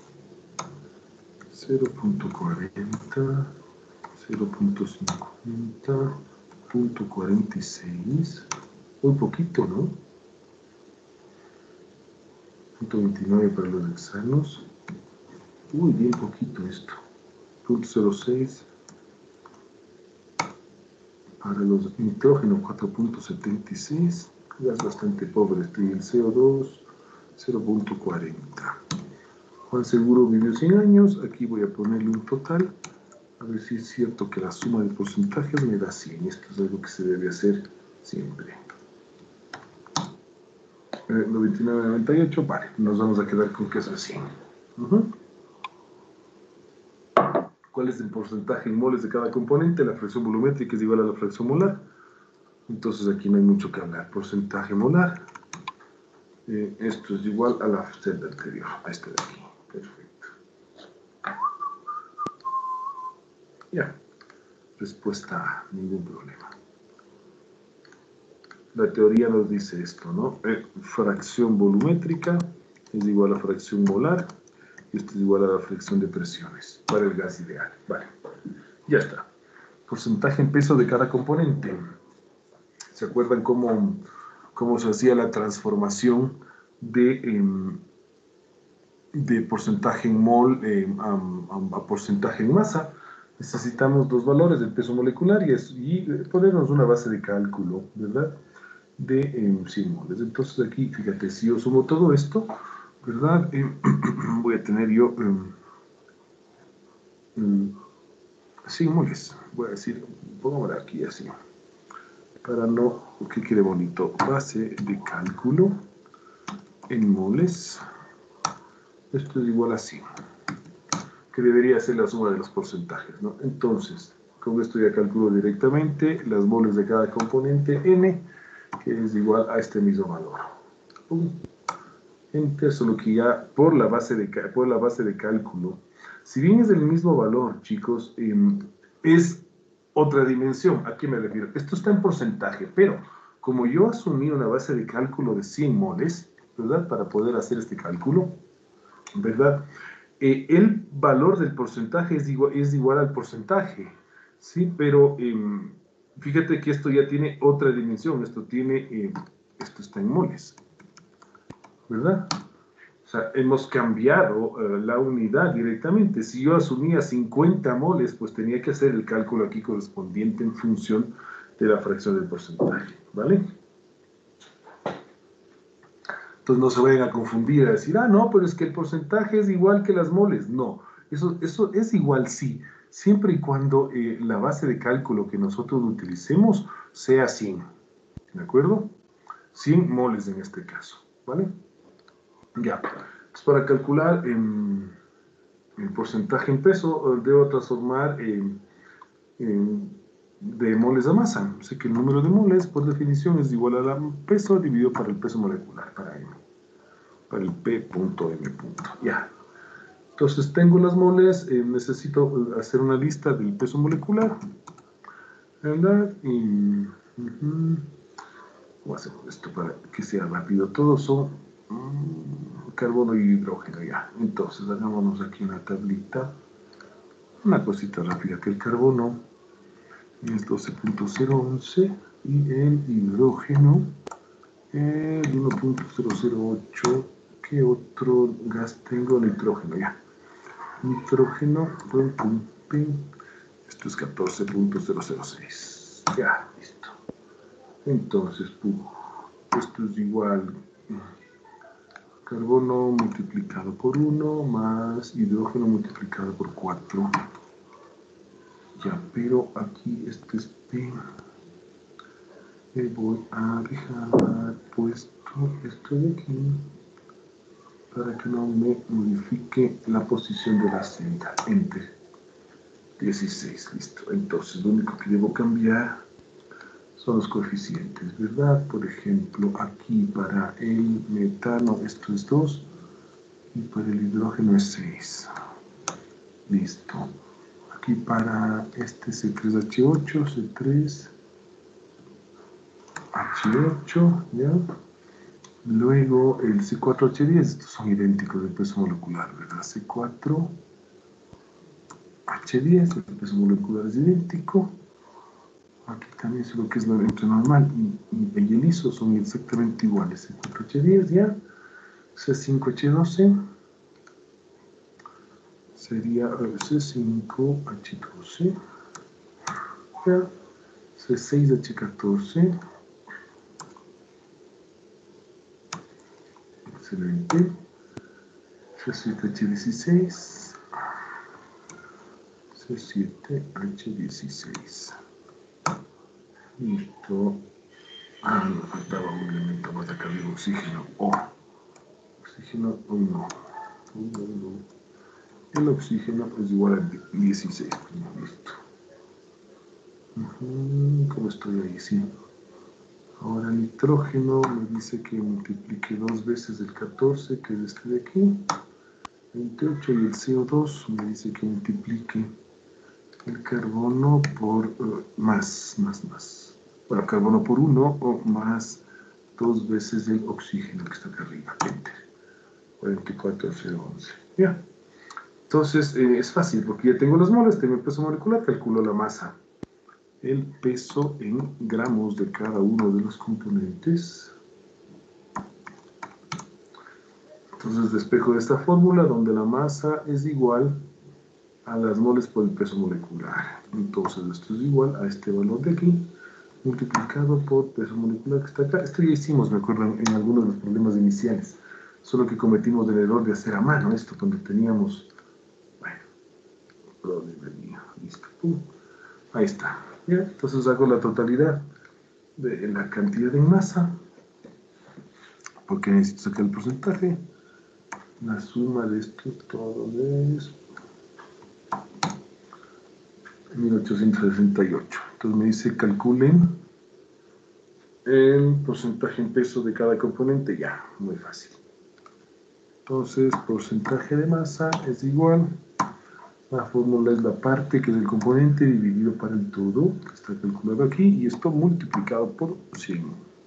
cero punto cuarenta, cero punto cincuenta, punto cuarenta y seis, muy poquito, ¿no? punto veintinueve para los hexanos, uy, bien poquito esto, punto cero seis, para los nitrógenos cuatro punto setenta y seis, ya es bastante pobre este, y el C O dos cero punto cuarenta. Juan Seguro vivió cien años, aquí voy a ponerle un total, a ver si es cierto que la suma de porcentajes me da cien, esto es algo que se debe hacer siempre. Eh, noventa y nueve, noventa y ocho, vale, nos vamos a quedar con que es cien. Uh-huh. ¿Cuál es el porcentaje en moles de cada componente? La fracción volumétrica es igual a la fracción molar. Entonces aquí no hay mucho que hablar. Porcentaje molar Eh, esto es igual a la celda anterior, a esta de aquí. Perfecto. Ya. Respuesta A, ningún problema. La teoría nos dice esto, ¿no? Eh, fracción volumétrica es igual a fracción molar y esto es igual a la fracción de presiones para el gas ideal. Vale, ya está. Porcentaje en peso de cada componente. ¿Se acuerdan cómo, cómo se hacía la transformación de, eh, de porcentaje en mol eh, a, a, a porcentaje en masa? Necesitamos dos valores del peso molecular y, es, y ponernos una base de cálculo, ¿verdad? De eh, cien moles. Entonces aquí, fíjate, si yo sumo todo esto, ¿verdad? Eh, voy a tener yo eh, eh, cien moles. Voy a decir, pongámoslo aquí así, para no que quede bonito. Base de cálculo en moles. Esto es igual a cien, que debería ser la suma de los porcentajes, ¿no? Entonces, con esto ya calculo directamente las moles de cada componente N, que es igual a este mismo valor. Pum. Enter, solo que ya por la base de, por la base de cálculo, si bien es del mismo valor, chicos, eh, es otra dimensión. ¿A qué me refiero? Esto está en porcentaje, pero como yo asumí una base de cálculo de cien moles, ¿verdad? Para poder hacer este cálculo, ¿verdad? Eh, el valor del porcentaje es igual, es igual al porcentaje, ¿sí? Pero eh, fíjate que esto ya tiene otra dimensión, esto tiene, eh, esto está en moles, ¿verdad? O sea, hemos cambiado uh, la unidad directamente. Si yo asumía cincuenta moles, pues tenía que hacer el cálculo aquí correspondiente en función de la fracción del porcentaje, ¿vale? Entonces no se vayan a confundir, a decir, ah, no, pero es que el porcentaje es igual que las moles. No, eso, eso es igual, sí, siempre y cuando eh, la base de cálculo que nosotros utilicemos sea cien, ¿de acuerdo? cien moles en este caso, ¿vale? Ya, entonces para calcular eh, el porcentaje en peso, debo transformar eh, eh, de moles a masa. Sé que el número de moles, por definición, es igual a la peso dividido para el peso molecular, para M, para el P punto M punto. Ya. Entonces tengo las moles, eh, necesito hacer una lista del peso molecular, ¿verdad? Y uh-huh. Voy a hacer esto para que sea rápido. Todos son um, carbono y hidrógeno, ya. Entonces hagámonos aquí una tablita. Una cosita rápida, que el carbono es doce punto cero once y el hidrógeno el uno punto cero cero ocho. ¿Qué otro gas tengo? Nitrógeno, ya. Nitrógeno, pum, pum, pum. Esto es catorce punto cero cero seis. Ya, listo. Entonces, pum, esto es igual carbono multiplicado por uno más hidrógeno multiplicado por cuatro. Ya, pero aquí este es P. Le voy a dejar puesto esto de aquí para que no me modifique la posición de la celda. Enter. dieciséis, listo. Entonces, lo único que debo cambiar son los coeficientes, ¿verdad? Por ejemplo, aquí para el metano esto es dos y para el hidrógeno es seis. Listo. Aquí para este C tres H ocho, C tres H ocho, ¿ya? Luego el C cuatro H diez, estos son idénticos del peso molecular, ¿verdad? C cuatro H diez, el peso molecular es idéntico. Aquí también es lo que es la entre normal y, y, y el iso son exactamente iguales. C cuatro H diez, ¿ya? C cinco H doce sería C cinco H doce, ¿ya? C seis H catorce. Excelente. C siete H dieciséis. C siete H dieciséis. Listo. Ah, me faltaba un elemento más acá de oxígeno. Oh. Oxígeno, oh no. Oh, no, no. El oxígeno es igual a dieciséis. Listo. Uh-huh. ¿Cómo estoy ahí? Sí. Ahora el nitrógeno me dice que multiplique dos veces el catorce, que es este de aquí, veintiocho, y el C O dos me dice que multiplique el carbono por uh, más, más, más. Bueno, carbono por uno o más dos veces el oxígeno que está acá arriba. Enter. cuarenta y cuatro cero once. Ya. Entonces, eh, es fácil, porque ya tengo los moles, tengo el peso molecular, calculo la masa. El peso en gramos de cada uno de los componentes. Entonces, despejo de esta fórmula, donde la masa es igual a las moles por el peso molecular. Entonces, esto es igual a este valor de aquí, multiplicado por peso molecular que está acá. Esto ya hicimos, me acuerdo, en algunos de los problemas iniciales. Solo que cometimos el error de hacer a mano esto, cuando teníamos... Bueno, problema mío. Listo. Pum. Ahí está. ¿Ya? Entonces hago la totalidad de la cantidad en masa, porque necesito sacar el porcentaje. La suma de esto todo es mil ochocientos sesenta y ocho. Entonces me dice calculen el porcentaje en peso de cada componente. Ya, muy fácil. Entonces, porcentaje de masa es igual, la fórmula es la parte que es el componente dividido para el todo, que está calculado aquí, y esto multiplicado por cien.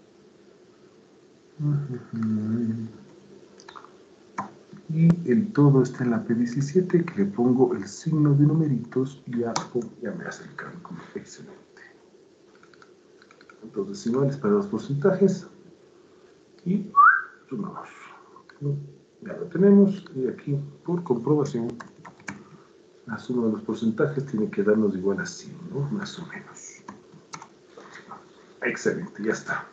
Y el todo está en la P diecisiete, que le pongo el signo de numeritos y ya, ya me hace el cálculo. Excelente. Entonces, iguales para los porcentajes. Y sumamos. Ya lo tenemos. Y aquí, por comprobación, la suma de los porcentajes tiene que darnos igual a cien, ¿no? Más o menos. Excelente, ya está.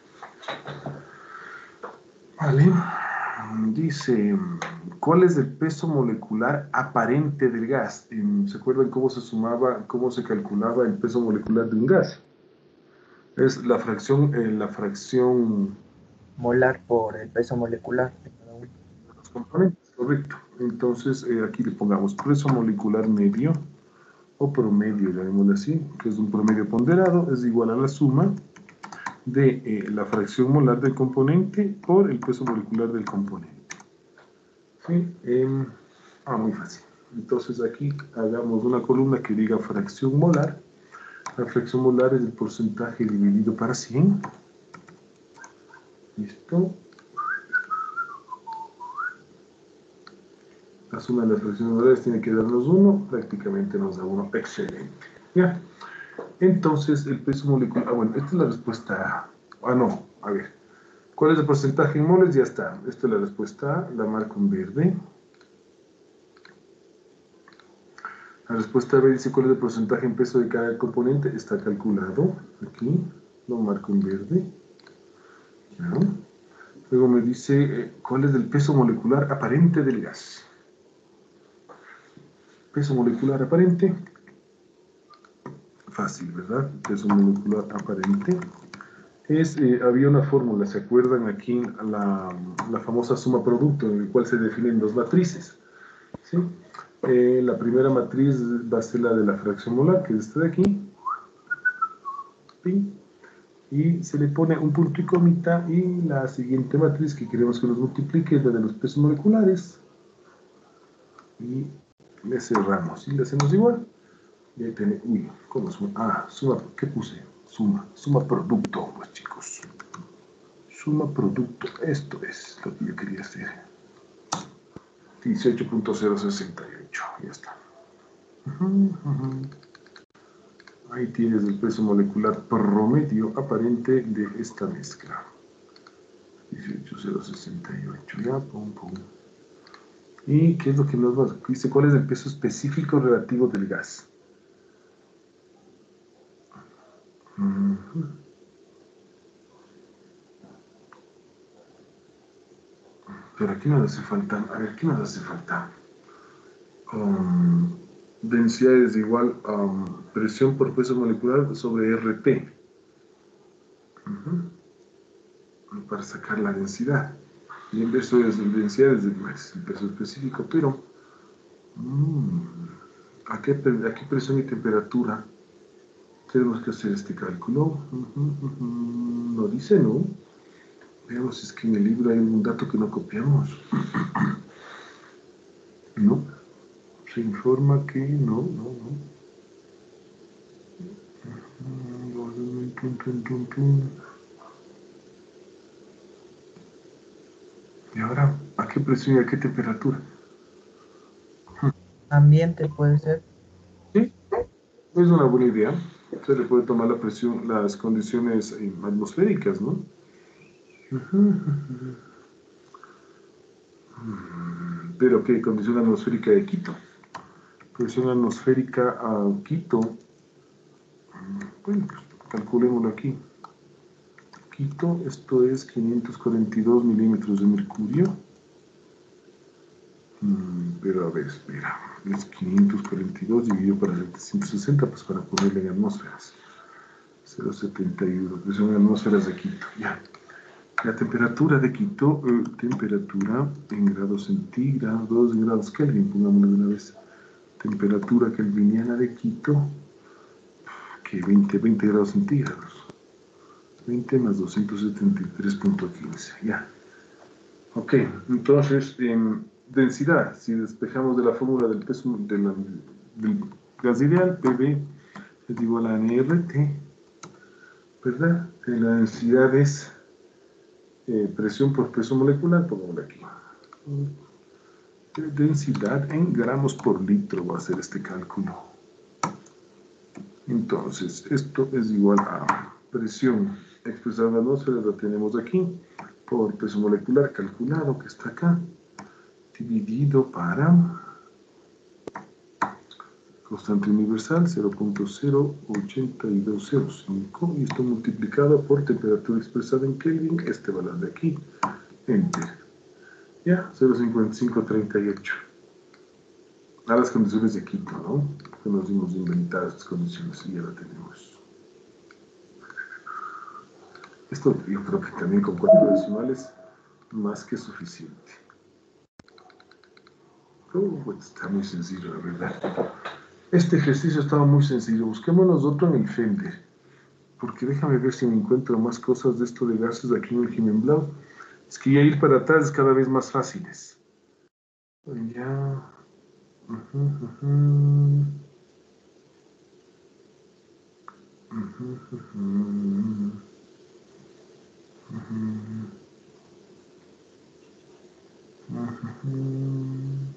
Vale. Dice, ¿cuál es el peso molecular aparente del gas? ¿Se acuerdan cómo se sumaba, cómo se calculaba el peso molecular de un gas? Es la fracción, eh, la fracción Molar por el peso molecular de cada uno. de los componentes, correcto. Entonces, eh, aquí le pongamos peso molecular medio, o promedio, llamémosle así, que es un promedio ponderado, es igual a la suma de eh, la fracción molar del componente por el peso molecular del componente. ¿Sí? Eh, ah, muy fácil. Entonces aquí hagamos una columna que diga fracción molar. La fracción molar es el porcentaje dividido para cien. Listo. La suma de las fracciones molares tiene que darnos uno, prácticamente nos da uno. Excelente. ¿Ya? Entonces, el peso molecular... Ah, bueno, esta es la respuesta A. Ah, no, a ver. ¿Cuál es el porcentaje en moles? Ya está. Esta es la respuesta A, la marco en verde. La respuesta B dice cuál es el porcentaje en peso de cada componente. Está calculado. Aquí, lo marco en verde. ¿Ya? Luego me dice eh, cuál es el peso molecular aparente del gas. Peso molecular aparente. Fácil, ¿verdad? Peso molecular aparente. Es, eh, había una fórmula, ¿se acuerdan? Aquí la, la famosa suma producto, en el cual se definen dos matrices. ¿Sí? Eh, la primera matriz va a ser la de la fracción molar, que es esta de aquí. ¿Sí? Y se le pone un punto y comita, y la siguiente matriz que queremos que nos multiplique es la de los pesos moleculares. Y le cerramos, y le hacemos igual. Y ahí tiene, uy, ¿cómo suma? Ah, suma, ¿qué puse? Suma, suma producto, pues chicos. Suma producto, esto es lo que yo quería hacer. dieciocho punto cero sesenta y ocho, ya está. Uh -huh, uh -huh. Ahí tienes el peso molecular promedio aparente de esta mezcla. dieciocho punto cero sesenta y ocho, ya, pum, pum. ¿Y qué es lo que nos va? Dice, ¿cuál es el peso específico relativo del gas? Uh -huh. Pero aquí nos hace falta, a ver, ¿qué nos hace falta? Um, densidad es igual a um, presión por peso molecular sobre R T. Uh-huh. Para sacar la densidad. Y en vez de densidad es el peso específico, pero um, ¿a, qué, ¿a qué presión y temperatura tenemos que hacer este cálculo. Uh-huh, uh-huh. No dice, ¿no? Veamos si es que en el libro hay algún dato que no copiamos. No. Se informa que no, no, no. Y ahora, ¿a qué presión y a qué temperatura? Ambiente puede ser. Sí, es una buena idea. Se le puede tomar la presión, las condiciones atmosféricas, ¿no? Pero ¿qué? Condición atmosférica de Quito. Presión atmosférica a Quito. Bueno, pues calculémoslo aquí. Quito, esto es quinientos cuarenta y dos milímetros de mercurio. Mm, pero a ver, espera. Es quinientos cuarenta y dos dividido para setecientos sesenta, pues para ponerle en atmósferas. cero coma setenta y uno, presión en atmósferas de Quito. Ya. La temperatura de Quito, eh, temperatura en grados centígrados, en grados Kelvin, pongámoslo de una vez. Temperatura kelviniana de Quito, que veinte, veinte grados centígrados. veinte más doscientos setenta y tres punto quince, ya. Ok, entonces, en densidad, si despejamos de la fórmula del peso de la, del gas ideal, P V es igual a N R T, ¿verdad? La densidad es eh, presión por peso molecular, pongámoslo aquí. Densidad en gramos por litro va a ser este cálculo. Entonces, esto es igual a presión expresada en la atmósfera, lo tenemos aquí, por peso molecular calculado, que está acá, dividido para constante universal cero punto cero ocho dos cero cinco, y esto multiplicado por temperatura expresada en Kelvin, este valor de aquí, enter. Ya, cero coma cincuenta y cinco treinta y ocho. A las condiciones de Quito, ¿no? Que nos dimos inventar estas condiciones y ya la tenemos. Esto yo creo que también con cuatro decimales más que suficiente. Oh, está muy sencillo, la verdad. Este ejercicio estaba muy sencillo. Busquémonos otro en el Fender. Porque déjame ver si me encuentro más cosas de esto de gases aquí en el Himenblau. Es que ya ir para atrás es cada vez más fáciles. Ya. Uh -huh, uh -huh. Uh -huh, uh -huh. Uh -huh. Uh -huh.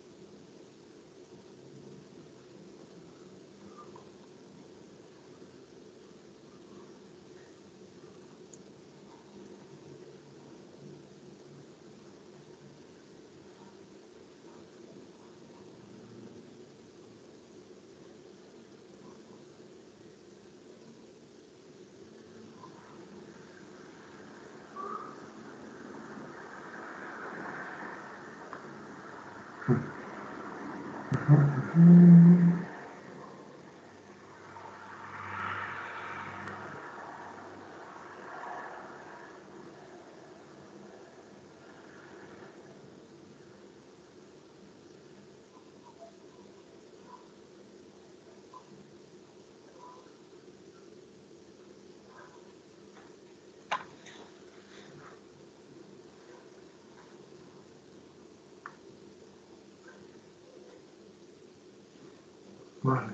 Vale.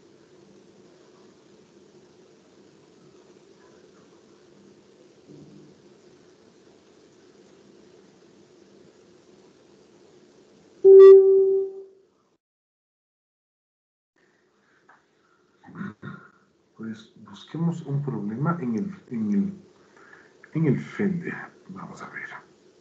Pues busquemos un problema en el, en el, en el Fender. Vamos a ver.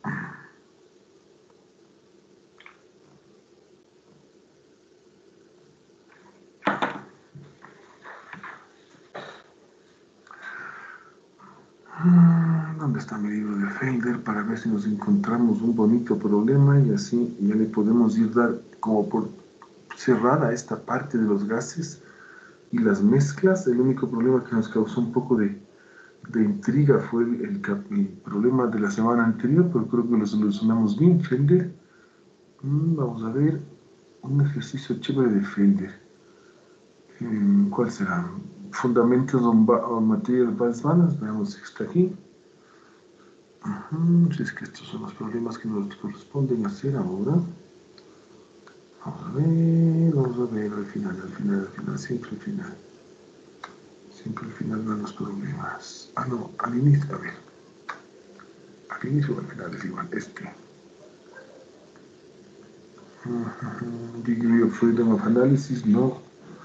¿Dónde está mi libro de Felder? Para ver si nos encontramos un bonito problema y así ya le podemos ir dar como por cerrada esta parte de los gases y las mezclas. El único problema que nos causó un poco de, de intriga fue el, el, el problema de la semana anterior, pero creo que lo solucionamos bien, Felder. Mm, vamos a ver un ejercicio chévere de Felder. ¿Cuál será? Fundamentals on, on Material Advanced Balance, veamos si está aquí. Uh-huh. Si es que estos son los problemas que nos corresponden hacer ahora. Vamos a ver, vamos a ver al final, al final, al final, siempre al final. Siempre al final van los problemas. Ah, no, al inicio, a ver. Al inicio o al final es igual, este. Uh-huh. Degree of freedom of analysis, no.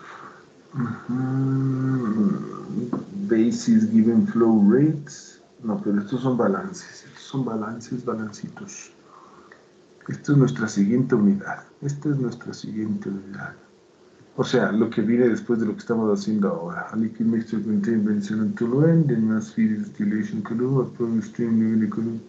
Uh-huh. Basis given flow rates. No, pero estos son balances. Estos son balances, balancitos. Esta es nuestra siguiente unidad. Esta es nuestra siguiente unidad. O sea, lo que viene después de lo que estamos haciendo ahora. A liquid mixture contain Benson toluene, then mass feed distillation column, a product stream level column.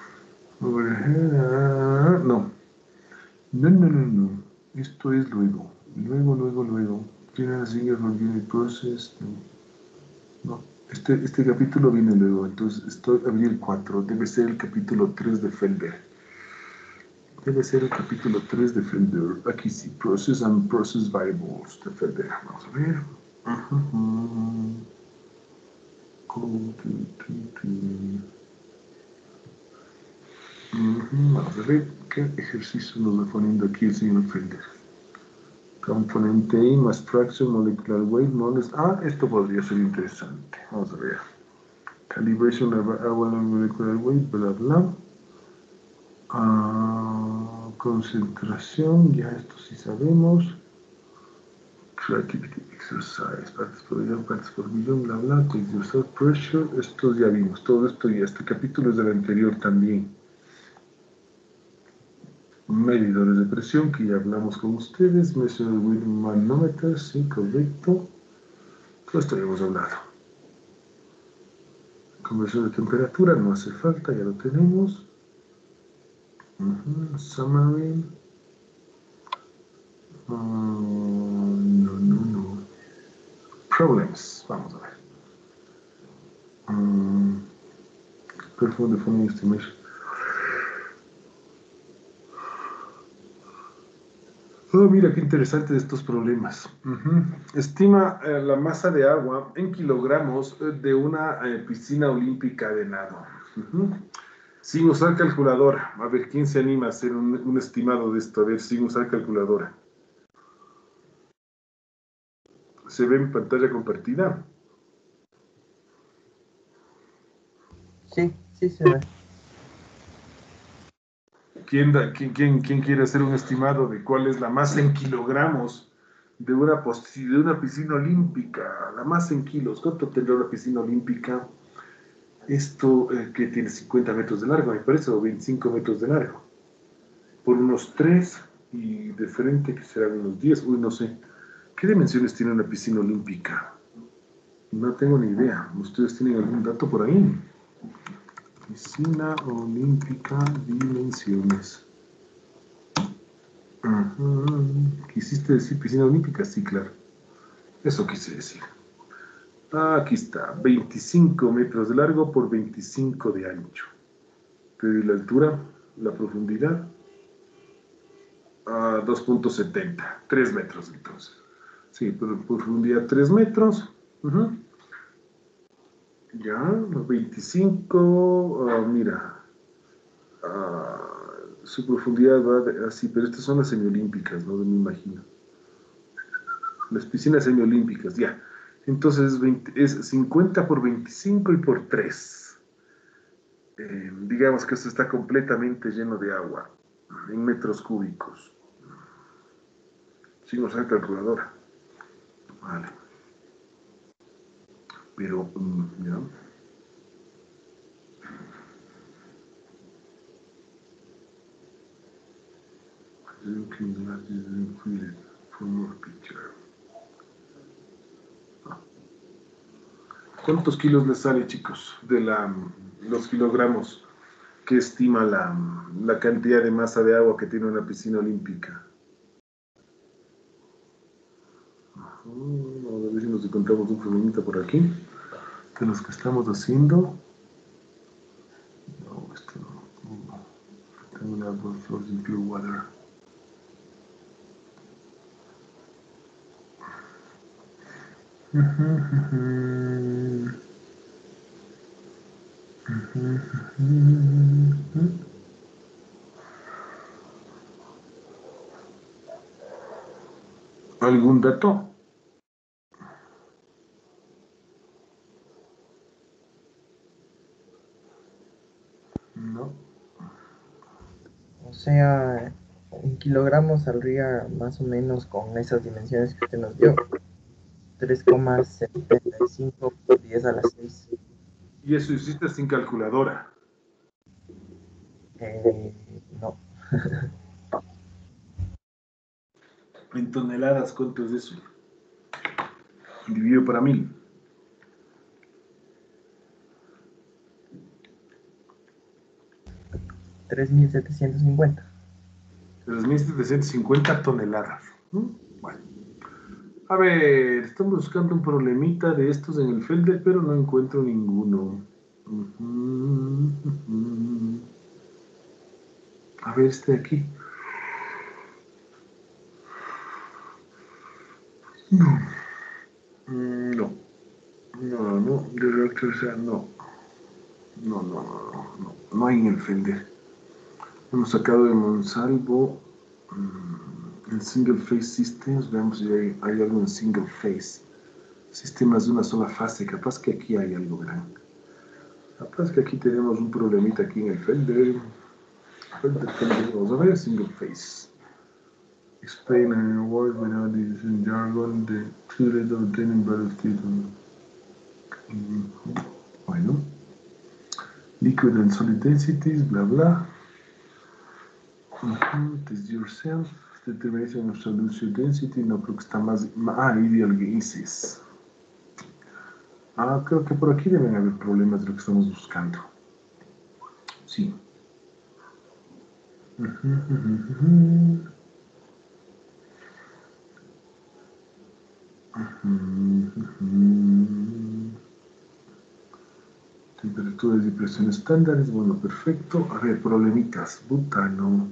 Overhead. No. No, no, no, no. Esto es luego. Luego, luego, luego. Final single for unit process. No. No. Este, este capítulo viene luego. Entonces, estoy abrí el cuatro. Debe ser el capítulo tres de Felder. Debe ser el capítulo tres de Felder. Aquí sí, Process and Process Variables de Felder. Vamos a ver. Uh-huh. Uh-huh. Vamos a ver qué ejercicio nos va poniendo aquí el señor Felder. Componente A, mass fraction, molecular weight, moles. Ah, esto podría ser interesante. Vamos a ver. Calibration of molecular weight, bla, bla. Uh, concentración, ya esto sí sabemos. Creativity exercise, partes por millón, partes por millón, bla bla, to exercise pressure, esto ya vimos, todo esto ya, este capítulo es del anterior también. Medidores de presión, que ya hablamos con ustedes, measure with manometer, sí, correcto. Todo esto ya hemos hablado. Conversión de temperatura, no hace falta, ya lo tenemos. Uh-huh. Summary. Uh, no, no, no. Problems, vamos a ver. Um, perform the following estimation. Oh, mira qué interesante de estos problemas. Uh-huh. Estima eh, la masa de agua en kilogramos de una eh, piscina olímpica de nado. Uh-huh. Sin usar calculadora. A ver, ¿quién se anima a hacer un, un estimado de esto? A ver, sin usar calculadora. ¿Se ve en pantalla compartida? Sí, sí se ve. ¿Quién, da, quién, quién, ¿Quién quiere hacer un estimado de cuál es la masa en kilogramos de una, de una piscina olímpica? La masa en kilos. ¿Cuánto tendrá una piscina olímpica? Esto eh, que tiene cincuenta metros de largo, me parece, o veinticinco metros de largo. Por unos tres y de frente que serán unos diez. Uy, no sé. ¿Qué dimensiones tiene una piscina olímpica? No tengo ni idea. ¿Ustedes tienen algún dato por ahí? Piscina olímpica, dimensiones. Uh-huh. ¿Quisiste decir piscina olímpica? Sí, claro. Eso quise decir. Aquí está. veinticinco metros de largo por veinticinco de ancho. Te doy la altura, la profundidad. Uh, dos punto setenta. tres metros entonces. Sí, por profundidad tres metros. Uh-huh. Ya, veinticinco. Uh, mira. Uh, su profundidad va de, así, pero estas son las semiolímpicas, ¿no? Me imagino. Las piscinas semiolímpicas, ya. Entonces veinte, es cincuenta por veinticinco y por tres. Eh, digamos que esto está completamente lleno de agua, en metros cúbicos. Sin usar calculadora. Vale. Pero, um, ya. ¿Cuántos kilos les sale, chicos, de la, los kilogramos que estima la, la cantidad de masa de agua que tiene una piscina olímpica? Vamos a ver si nos encontramos un problemita por aquí de los que estamos haciendo. No, esto no. no. Tengo una floors in pure water. ¿Algún dato? No. O sea, en kilogramos saldría más o menos con esas dimensiones que usted nos dio. tres coma setenta y cinco por diez a la seis. Y eso hiciste sin calculadora. Eh, no. En toneladas, ¿cuánto es eso? Dividido para mil. tres mil setecientos cincuenta. tres mil setecientos cincuenta toneladas. ¿Mm? Bueno. A ver, estamos buscando un problemita de estos en el Felder, pero no encuentro ninguno. Uh-huh, uh-huh. A ver, este de aquí. No. Mm, no. No, no. De reactor, o sea, no. No, no, no, no. No, no hay en el Felder. Hemos sacado de Monsalvo um, el Single Phase Systems. Veamos si hay, hay algo en Single Phase. Sistemas de una sola fase. Capaz que aquí hay algo gran. Capaz que aquí tenemos un problemita aquí en el Felder. Vamos a ver, Single Phase. Explain and word without using jargon, the theory of obtaining velocity. Bueno. Liquid and solid densities, bla bla. Uh-huh. Test yourself. Determination of solution density. No creo que está más. Ah, ideal gases. Ah, creo que por aquí deben haber problemas de lo que estamos buscando. Sí. Uh-huh, uh-huh, uh-huh. Uh-huh, uh-huh. Temperaturas y presión estándares, bueno, perfecto. A ver, problemitas. Butano.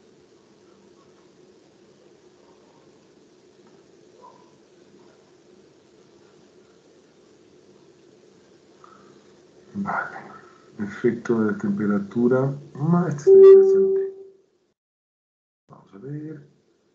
Vale. Efecto de la temperatura. Ah, este está interesante. Vamos a ver.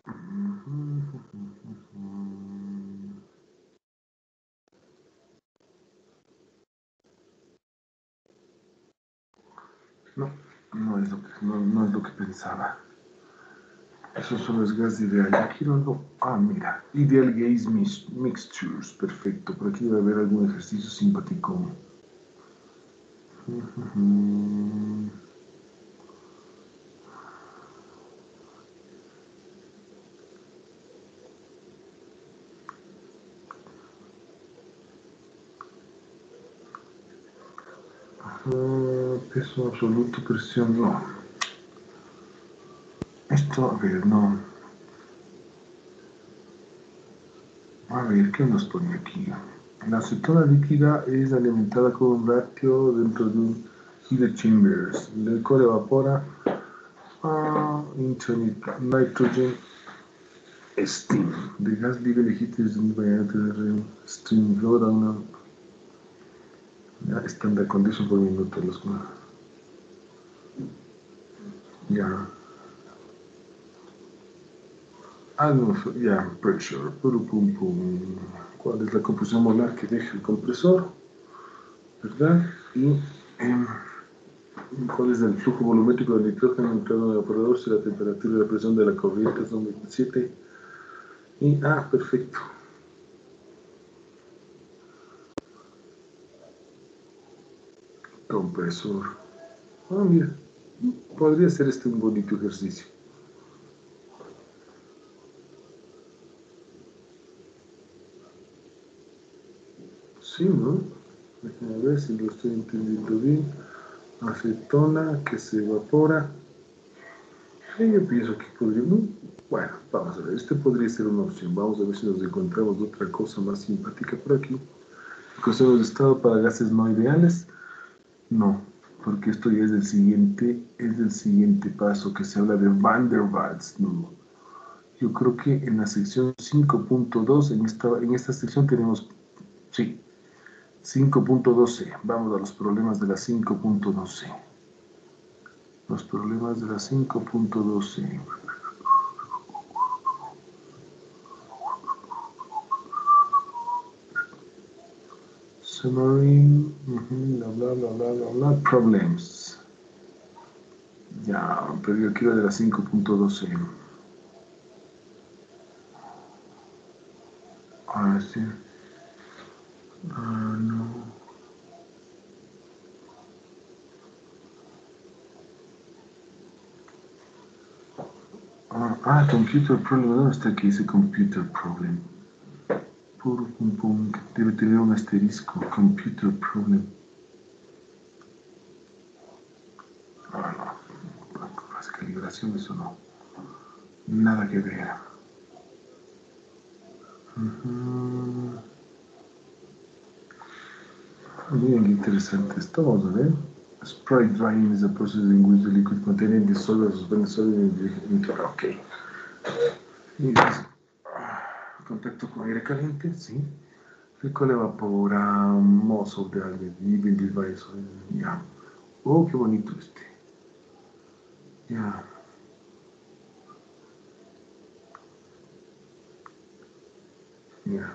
No, no es lo que, no, no es lo que pensaba. Eso solo es gas ideal. Aquí no lo... Ah, mira. Ideal gas mixtures. Perfecto. Por aquí debe haber algún ejercicio simpático. Uh, peso absoluto, presión, no. Esto, a ver, no. A ver, ¿qué nos pone aquí? La acetona líquida es alimentada con un ratio dentro de un heated chambers. El alcohol evapora uh, into nitrogen steam. The gas level heat is in steam flow down. Ya, standard condition por minuto. Los... Ya. Ah, no, ya, pressure. Pum, pum, pum. ¿Cuál es la composición molar que deja el compresor? ¿Verdad? Y eh, ¿cuál es el flujo volumétrico del nitrógeno entrando en el evaporador si la temperatura y la presión de la corriente son veintisiete? Y, ah, perfecto. Compresor. Ah, mira. Podría ser este un bonito ejercicio. Sí, ¿no? Déjame ver si lo estoy entendiendo bien. Acetona que se evapora. Sí, yo pienso que podría... Bueno, vamos a ver. Este podría ser una opción. Vamos a ver si nos encontramos otra cosa más simpática por aquí. Consejos de estado para gases no ideales. No, porque esto ya es del siguiente, es del siguiente paso que se habla de Van der Waals. No. Yo creo que en la sección cinco punto dos, en esta, en esta sección tenemos Sí. cinco punto doce. Vamos a los problemas de la cinco punto doce. Los problemas de la cinco punto doce. Summary, uh-huh, bla, bla, bla, bla, bla, bla, problems. Ya, pero yo quiero de la cinco punto doce. Ah, sí. Ah, no. Ah, ah, computer problem. ¿Dónde está aquí ese computer problem? Puro pum pum. Debe tener un asterisco. Computer problem. Ah, no. Con las calibraciones o no. Nada que ver. Uh-huh. Bien interesante esto. Vamos a ver. Spray drying is a process in which the liquid containing dissolved or suspended solid in the... Ok. Y dice, contacto con aire caliente, sí. Rico evapora most of the algae, leaving the device. Ya. Oh, qué bonito este. Ya. Ya.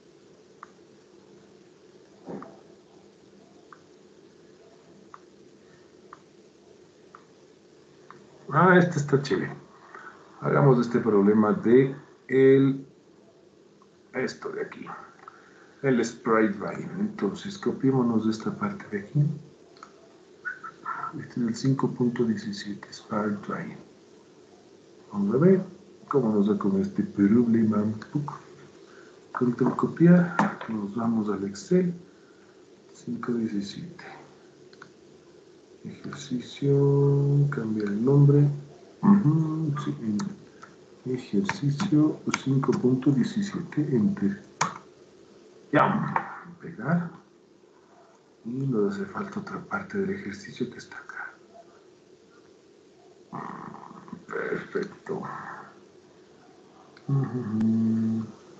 Ah, este está chévere. Hagamos este problema de el, esto de aquí. El spray drying. Entonces, copiémonos de esta parte de aquí. Este es el cinco punto diecisiete, spray drying. Vamos a ver cómo nos va con este problema. Control copiar. Nos vamos al Excel. cinco punto diecisiete. Ejercicio. Cambiar el nombre. Uh-huh, sí, ejercicio cinco punto diecisiete. Enter. Ya. Pegar. Y nos hace falta otra parte del ejercicio que está acá. Perfecto. Uh-huh.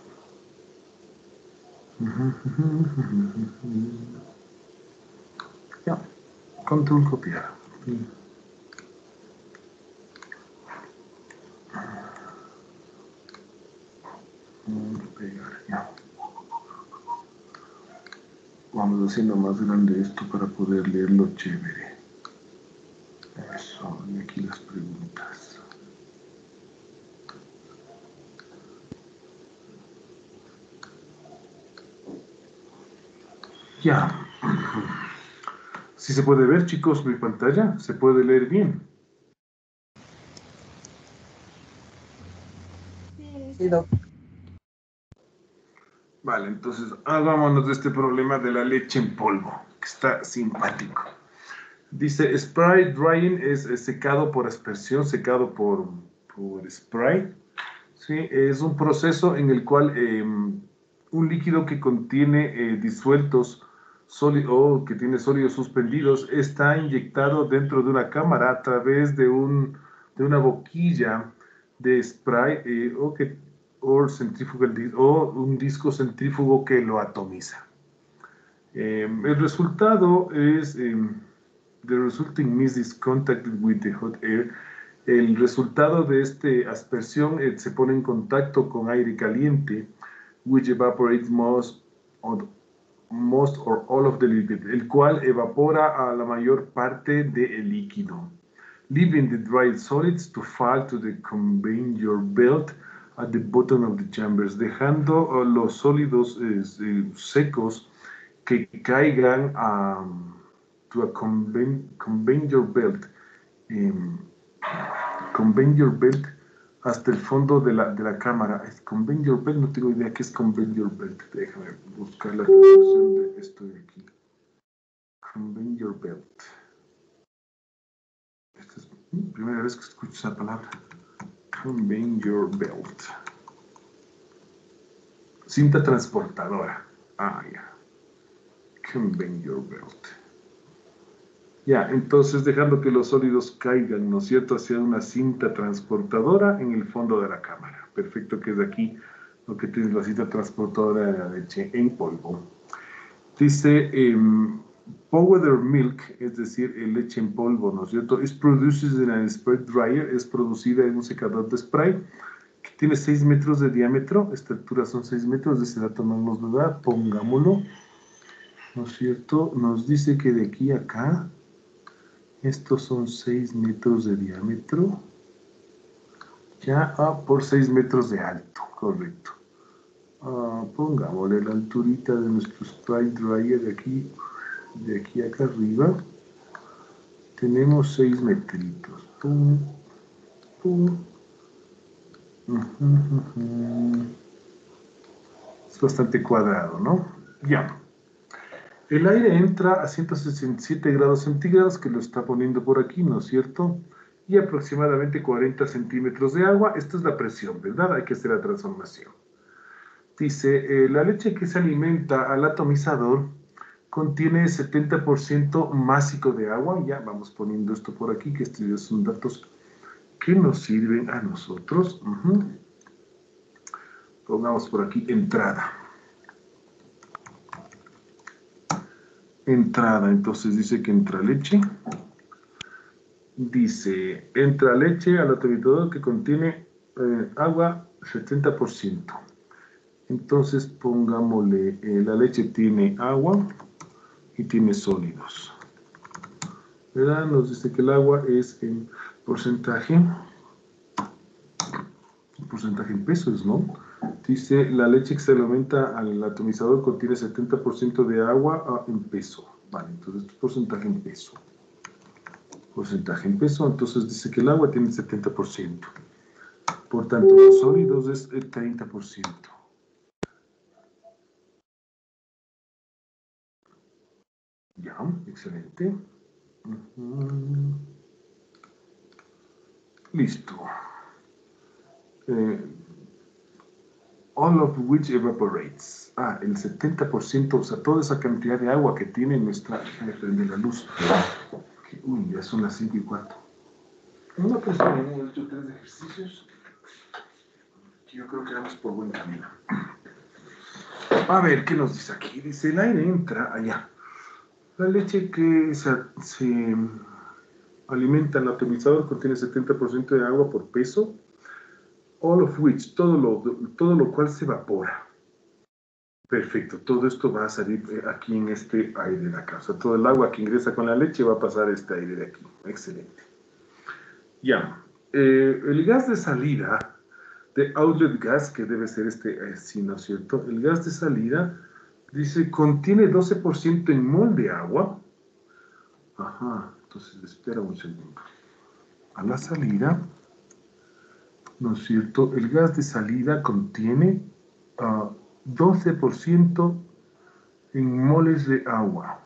Ya. Control copiar. Pegar, ya. Vamos haciendo más grande esto para poder leerlo chévere. Eso, y aquí las preguntas. Ya. ¿Sí se puede ver, chicos, mi pantalla? ¿Se puede leer bien? Sí, doc. Vale, entonces hagámonos de este problema de la leche en polvo, que está simpático. Dice, spray drying es, es secado por aspersión, secado por, por spray. ¿Sí? Es un proceso en el cual eh, un líquido que contiene eh, disueltos o que tiene sólidos suspendidos está inyectado dentro de una cámara a través de, un, de una boquilla de spray eh, o, que, or centrifugal, o un disco centrífugo que lo atomiza. Eh, el resultado es eh, the resulting mist is contacted with the hot air. El resultado de esta aspersión eh, se pone en contacto con aire caliente, which evaporates most, or, most or all of the liquid, el cual evapora a la mayor parte del líquido, leaving the dried solids to fall to the conveyor belt at the bottom of the chambers, dejando uh, los sólidos eh, secos que caigan a, to a conveyor belt, um, conveyor belt hasta el fondo de la, de la cámara. Es conveyor belt, no tengo idea qué es conveyor belt. Déjame buscar la traducción de esto de aquí. Conveyor belt. Esta es la primera vez que escucho esa palabra. Conveyor belt. Cinta transportadora. Ah, ya. Yeah. Conveyor belt. Ya, entonces dejando que los sólidos caigan, ¿no es cierto?, hacia una cinta transportadora en el fondo de la cámara. Perfecto, que es aquí lo que tiene la cinta transportadora de la leche en polvo. Dice, um, powder milk, es decir, leche en polvo, ¿no es cierto? Es produced in a spray dryer, es producida en un secador de spray, que tiene seis metros de diámetro. Esta altura son seis metros, de ese dato no nos lo da, pongámoslo. ¿No es cierto? Nos dice que de aquí a acá, estos son seis metros de diámetro, ya ah, por seis metros de alto, correcto. Ah, pongámosle la alturita de nuestro spray dryer de aquí, de aquí acá arriba. Tenemos seis metritos. Pum, pum. Uh -huh, uh -huh. Es bastante cuadrado, ¿no? Ya. El aire entra a ciento sesenta y siete grados centígrados, que lo está poniendo por aquí, ¿no es cierto? Y aproximadamente cuarenta centímetros de agua. Esta es la presión, ¿verdad? Hay que hacer la transformación. Dice, eh, la leche que se alimenta al atomizador contiene setenta por ciento másico de agua. Ya vamos poniendo esto por aquí, que estos son datos que nos sirven a nosotros. Uh-huh. Pongamos por aquí entrada. Entrada, entonces dice que entra leche. Dice, entra leche al atomizador que contiene eh, agua setenta por ciento. Entonces pongámosle, eh, la leche tiene agua y tiene sólidos. ¿Verdad? Nos dice que el agua es en porcentaje, porcentaje en pesos, ¿no? Dice, la leche que se alimenta al atomizador contiene setenta por ciento de agua en peso. Vale, entonces esto es porcentaje en peso. Porcentaje en peso, entonces dice que el agua tiene setenta por ciento. Por tanto, los sólidos es el treinta por ciento. Ya, excelente. Uh-huh. Listo. Eh, all of which evaporates. Ah, el setenta por ciento, o sea, toda esa cantidad de agua que tiene nuestra... Me prende la luz. Uy, ya son las cinco y cuarto. No, pues hemos hecho tres ejercicios. Yo creo que vamos por buen camino. A ver, ¿qué nos dice aquí? Dice, el aire entra allá. La leche que se, se alimenta en el atomizador contiene setenta por ciento de agua por peso. All of which, todo lo, todo lo cual se evapora. Perfecto, todo esto va a salir aquí en este aire de acá. O sea, todo el agua que ingresa con la leche va a pasar a este aire de aquí. Excelente. Ya, eh, el gas de salida, de outlet gas, que debe ser este, eh, sí, ¿no es cierto? El gas de salida, dice, contiene doce por ciento en mol de agua. Ajá, entonces espera un segundo. A la salida, ¿no es cierto? El gas de salida contiene uh, doce por ciento en moles de agua.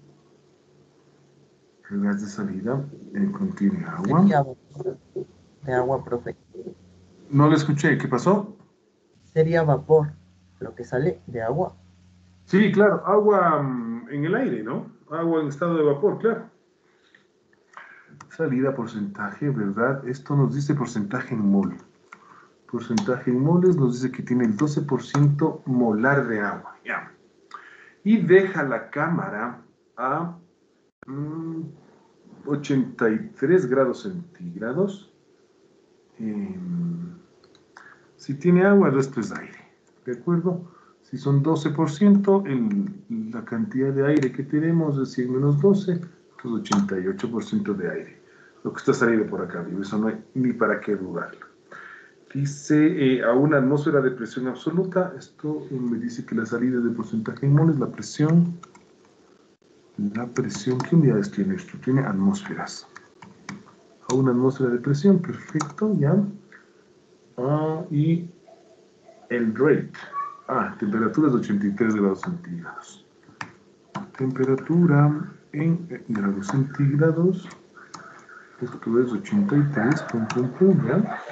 El gas de salida eh, contiene agua. Sería vapor de agua, profe. No le escuché, ¿qué pasó? Sería vapor, lo que sale de agua. Sí, claro, agua um, en el aire, ¿no? Agua en estado de vapor, claro. Salida, porcentaje, ¿verdad? Esto nos dice porcentaje en mol. Porcentaje en moles nos dice que tiene el doce por ciento molar de agua, ya. Y deja la cámara a mmm, ochenta y tres grados centígrados. Eh, si tiene agua, el resto es aire, ¿de acuerdo? Si son doce por ciento, el, la cantidad de aire que tenemos es cien menos doce, pues ochenta y ocho por ciento de aire. Lo que está saliendo por acá, eso no hay ni para qué dudarlo. Dice, eh, a una atmósfera de presión absoluta, esto eh, me dice que la salida de porcentaje en moles, la presión, la presión, ¿qué unidades tiene esto? Tiene atmósferas. A una atmósfera de presión, perfecto, ya. Ah, y el rate, ah, temperatura es de ochenta y tres grados centígrados. Temperatura en eh, grados centígrados, esto es ochenta y tres, pum, pum, pum, ya.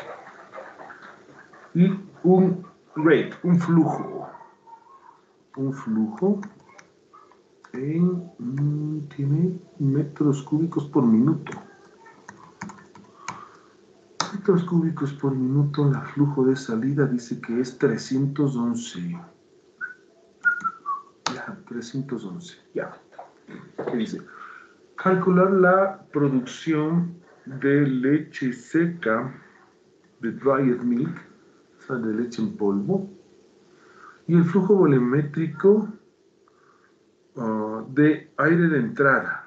Y un rate, un flujo. Un flujo en, mmm, tiene metros cúbicos por minuto. Metros cúbicos por minuto, el flujo de salida dice que es trescientos once. Ya, trescientos once, ya. ¿Qué dice? Calcular la producción de leche seca, de dried milk, o sea, de leche en polvo, y el flujo volumétrico uh, de aire de entrada.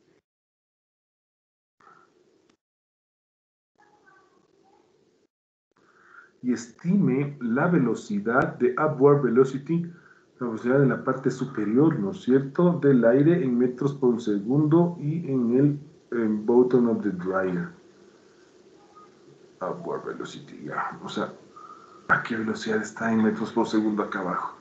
Y estime la velocidad de upward velocity, la velocidad en la parte superior, ¿no es cierto?, del aire en metros por segundo y en el en bottom of the dryer. Upward velocity, ya. O sea, ¿a qué velocidad está en metros por segundo acá abajo?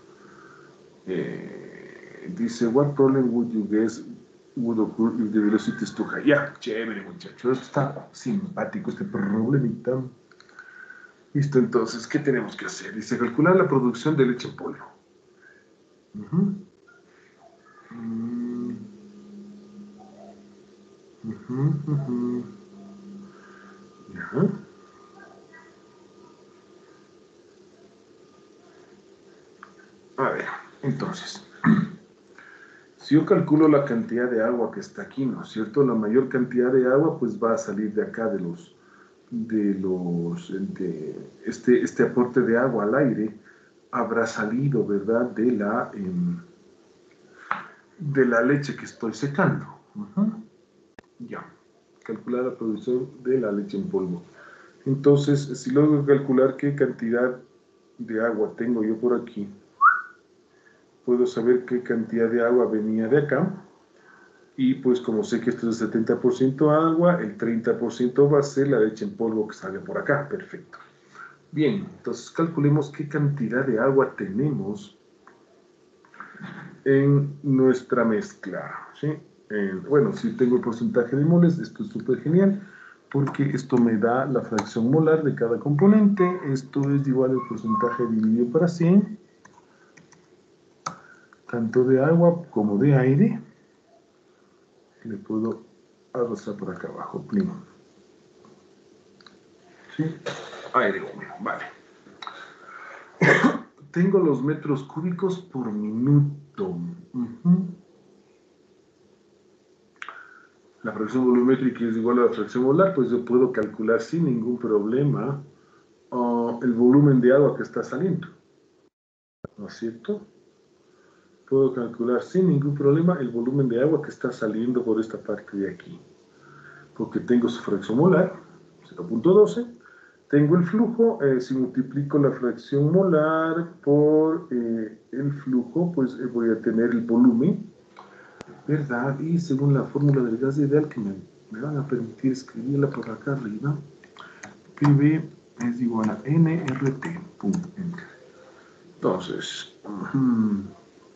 Eh, dice, what problem would you guess would occur if the velocity is too high? Ya, chévere, muchachos. Esto está simpático, este problemita. Listo, entonces, ¿qué tenemos que hacer? Dice, calcular la producción de leche en polvo. Uh-huh. Mm. Uh-huh, uh-huh. Uh-huh. A ver, entonces, si yo calculo la cantidad de agua que está aquí, ¿no es cierto? La mayor cantidad de agua, pues va a salir de acá, de los, de los, de este, este aporte de agua al aire, habrá salido, ¿verdad?, de la, eh, de la leche que estoy secando. Uh-huh. Ya, calcular la producción de la leche en polvo. Entonces, si logro calcular qué cantidad de agua tengo yo por aquí, puedo saber qué cantidad de agua venía de acá, y pues como sé que esto es setenta por ciento agua, el treinta por ciento va a ser la leche en polvo que sale por acá. Perfecto. Bien, entonces calculemos qué cantidad de agua tenemos en nuestra mezcla, ¿sí? Eh, bueno, si tengo el porcentaje de moles, esto es súper genial, porque esto me da la fracción molar de cada componente. Esto es igual al porcentaje dividido para cien, tanto de agua como de aire. Le puedo arrastrar por acá abajo, primo. ¿Sí? Aire húmedo, vale. Tengo los metros cúbicos por minuto. Uh-huh. La fracción volumétrica es igual a la fracción molar, pues yo puedo calcular sin ningún problema uh, el volumen de agua que está saliendo. ¿No es cierto? Puedo calcular sin ningún problema el volumen de agua que está saliendo por esta parte de aquí. Porque tengo su fracción molar, cero punto doce. Tengo el flujo, eh, si multiplico la fracción molar por eh, el flujo, pues eh, voy a tener el volumen, ¿verdad? Y según la fórmula del gas ideal, que me, me van a permitir escribirla por acá arriba, P V es igual a N R T. Pum, enter. Entonces, uh-huh.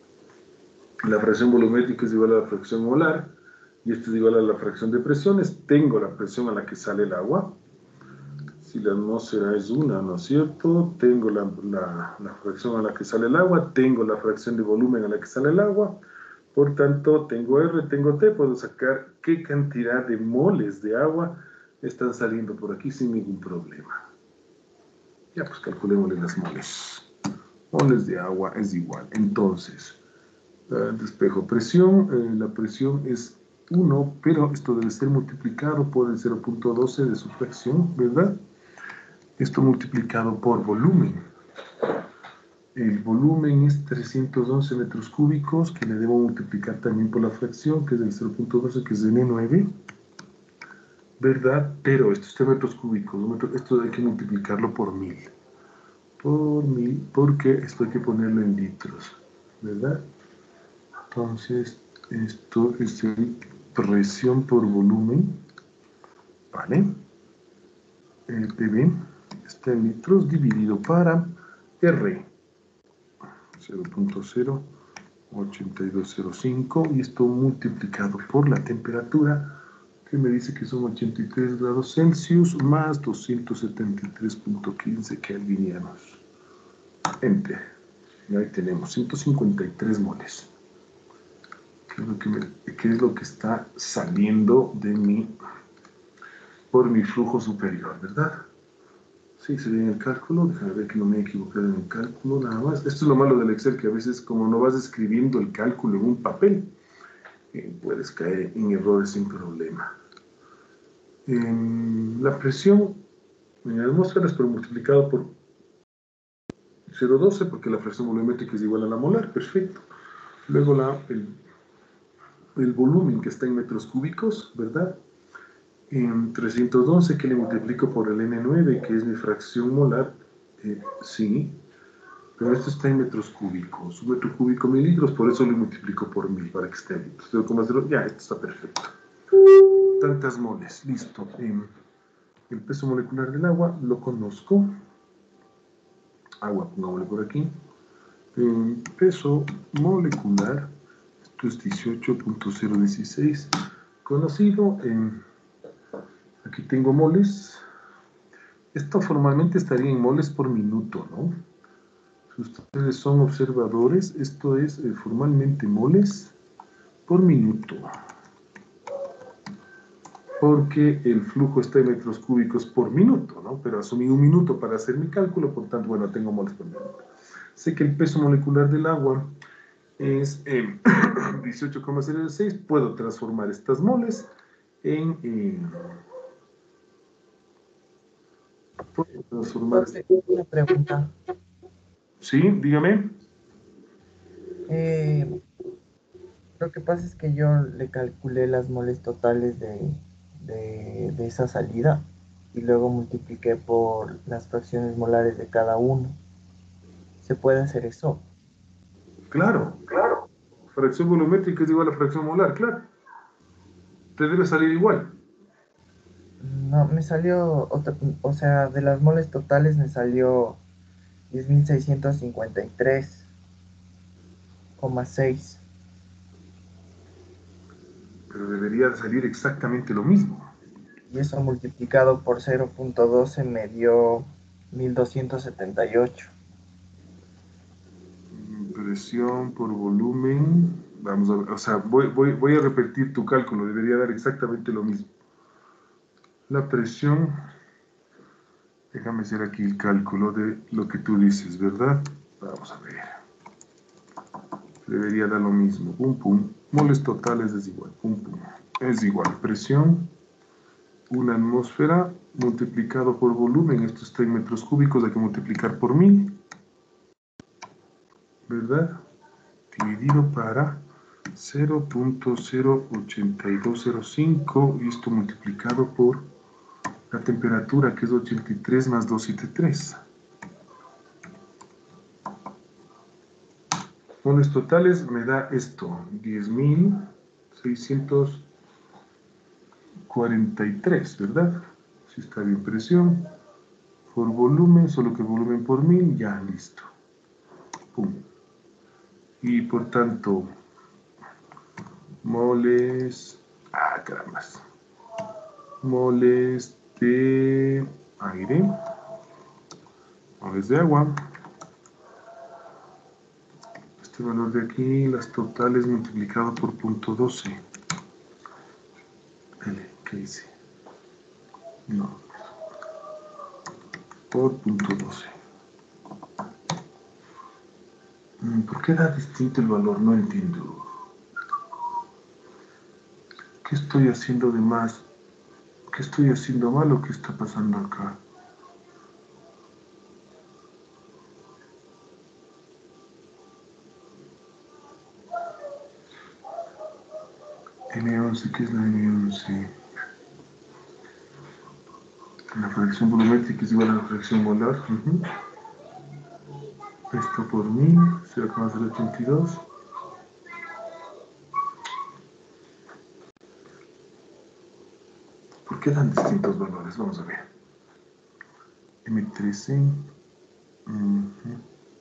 La fracción volumétrica es igual a la fracción molar, y esto es igual a la fracción de presiones. Tengo la presión a la que sale el agua. Si la atmósfera es una, ¿no es cierto? Tengo la, la, la fracción a la que sale el agua, tengo la fracción de volumen a la que sale el agua, por tanto, tengo R, tengo T, puedo sacar qué cantidad de moles de agua están saliendo por aquí sin ningún problema. Ya, pues calculémosle las moles. Moles de agua es igual. Entonces, uh, despejo presión, eh, la presión es uno, pero esto debe ser multiplicado por el cero punto doce de su fracción, ¿verdad? Esto multiplicado por volumen. El volumen es trescientos once metros cúbicos, que le debo multiplicar también por la fracción, que es del cero punto doce, que es N nueve, ¿verdad? Pero esto es metros cúbicos, esto hay que multiplicarlo por mil. Por mil, porque esto hay que ponerlo en litros, ¿verdad? Entonces, esto es el presión por volumen, ¿vale? El P V está en litros dividido para R, cero punto cero ocho dos cero cinco, y esto multiplicado por la temperatura, que me dice que son ochenta y tres grados Celsius más doscientos setenta y tres punto quince kelvinianos. Enter. Y ahí tenemos ciento cincuenta y tres moles. ¿Qué es lo que, me, qué es lo que está saliendo de mi, por mi flujo superior, ¿verdad? Sí, se ve en el cálculo. Déjame ver que no me he equivocado en el cálculo, nada más. Esto es lo malo del Excel, que a veces, como no vas escribiendo el cálculo en un papel, eh, puedes caer en errores sin problema. En la presión en atmósferas, pero multiplicado por cero punto doce, porque la fracción volumétrica es igual a la molar, perfecto. Luego la, el, el volumen, que está en metros cúbicos, ¿verdad? En trescientos once, que le multiplico por el ene nueve, que es mi fracción molar, eh, sí, pero esto está en metros cúbicos, un metro cúbico mil litros, por eso lo multiplico por mil, para que esté en litros. cero coma cero, ya, esto está perfecto. Tantas moles, listo. Eh, el peso molecular del agua lo conozco. Agua, pongámosle por aquí. Eh, peso molecular, esto es dieciocho punto cero dieciséis, conocido en... Aquí tengo moles. Esto formalmente estaría en moles por minuto, ¿no? Si ustedes son observadores, esto es eh, formalmente moles por minuto. Porque el flujo está en metros cúbicos por minuto, ¿no? Pero asumí un minuto para hacer mi cálculo, por tanto, bueno, tengo moles por minuto. Sé que el peso molecular del agua es eh, dieciocho coma cero seis. Puedo transformar estas moles en... Eh, puedo transformar... Profe, una pregunta. Sí, dígame. Eh, lo que pasa es que yo le calculé las moles totales de, de, de esa salida y luego multipliqué por las fracciones molares de cada uno. ¿Se puede hacer eso? Claro. Fracción volumétrica es igual a fracción molar, claro. Te debe salir igual. No, me salió, otra- o sea, de las moles totales me salió diez mil seiscientos cincuenta y tres coma seis. Pero debería salir exactamente lo mismo. Y eso multiplicado por cero punto doce me dio mil doscientos setenta y ocho. Presión por volumen. Vamos a ver, o sea, voy, voy, voy a repetir tu cálculo, debería dar exactamente lo mismo. La presión, déjame hacer aquí el cálculo de lo que tú dices, ¿verdad? Vamos a ver. Debería dar lo mismo, pum pum. Moles totales es igual, pum pum. Es igual, presión, una atmósfera multiplicado por volumen, esto está en metros cúbicos, hay que multiplicar por mil, ¿verdad? Dividido para cero punto cero ocho dos cero cinco, y esto multiplicado por la temperatura, que es ochenta y tres más doscientos setenta y tres. Moles totales me da esto, diez mil seiscientos cuarenta y tres, ¿verdad? Si está bien, presión por volumen, solo que volumen por mil, ya, listo. Pum. Y por tanto, moles, ah, caramba, moles de aire, moles de agua. Este valor de aquí, las totales multiplicado por punto doce. L, ¿qué hice? No. Por punto doce. ¿Por qué da distinto el valor? No entiendo. ¿Qué estoy haciendo de más? ¿Qué estoy haciendo mal o qué está pasando acá? ene once, ¿qué es la ene once? La fracción volumétrica es igual a la fracción molar. Uh-huh. Esto por mil, cero coma cero ochenta y dos. ¿Por qué dan distintos valores? Vamos a ver. eme trece. Uh-huh.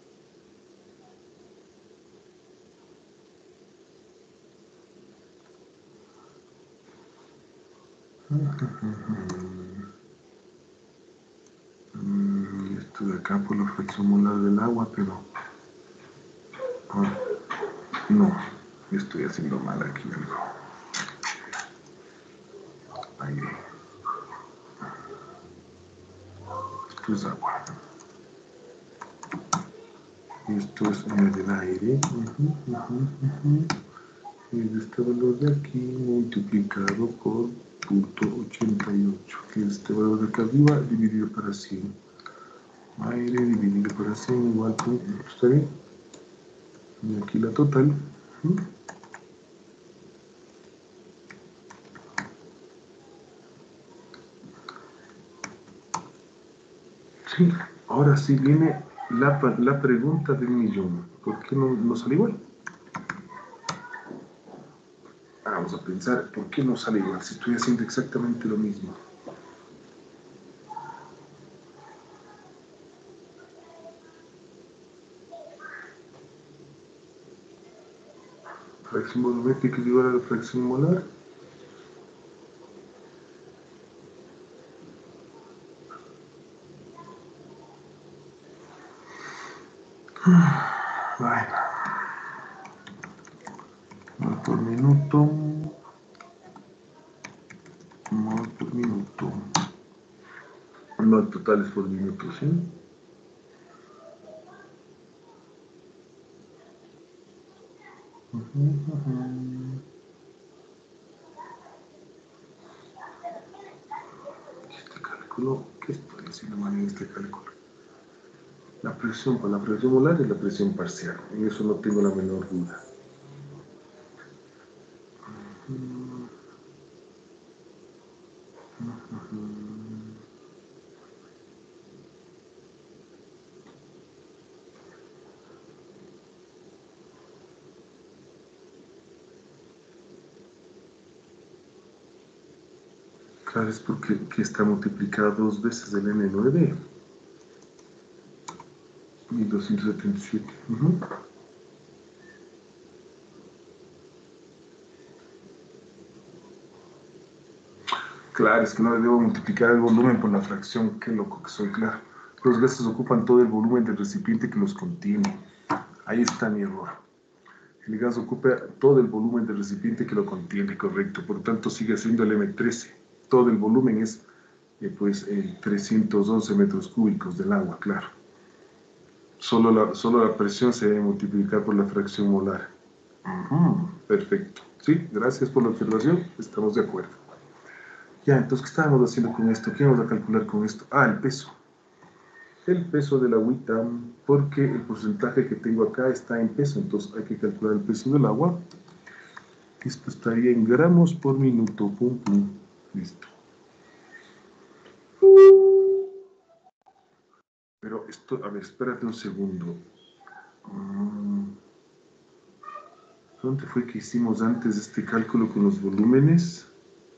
Uh-huh. Esto de acá por la fracción molar del agua, pero... Oh, no, estoy haciendo mal aquí algo. Aire. esto es agua. Esto es en el aire. Uh-huh, uh-huh, uh-huh. Y este valor de aquí multiplicado por punto ochenta y ocho, que es este valor de acá arriba dividido para cien. Aire dividido para cien igual punto, ¿está bien? Y aquí la total. Uh-huh. Sí, ahora sí viene la, la pregunta del millón. ¿Por qué no, no sale igual? Vamos a pensar, ¿por qué no sale igual si estoy haciendo exactamente lo mismo? Fracción volumétrica es igual a la fracción molar. Bueno. Mol por minuto. Mol por minuto. Mol totales por minuto, ¿sí? Uh-huh, uh-huh. Este cálculo, ¿qué estoy haciendo mal en este cálculo? La presión para la presión molar y la presión parcial. En eso no tengo la menor duda. Uh-huh. Uh-huh. Claro, es porque aquí está multiplicado dos veces el N nueve. Y doscientos setenta y siete. Uh-huh. Claro, es que no le debo multiplicar el volumen por la fracción. Qué loco que soy, claro. Los gases ocupan todo el volumen del recipiente que los contiene. Ahí está mi error. El gas ocupa todo el volumen del recipiente que lo contiene, correcto. Por lo tanto, sigue siendo el eme trece. Todo el volumen es eh, pues, eh, trescientos once metros cúbicos del agua, claro. Solo la, solo la presión se debe multiplicar por la fracción molar. Uh-huh. Perfecto. Sí, gracias por la observación. Estamos de acuerdo. Ya, entonces, ¿qué estábamos haciendo con esto? ¿Qué vamos a calcular con esto? Ah, el peso. El peso de la agüita, porque el porcentaje que tengo acá está en peso, entonces hay que calcular el peso del agua. Esto estaría en gramos por minuto. Pum, pum. Listo. Pero esto, a ver, espérate un segundo. ¿Dónde fue que hicimos antes este cálculo con los volúmenes?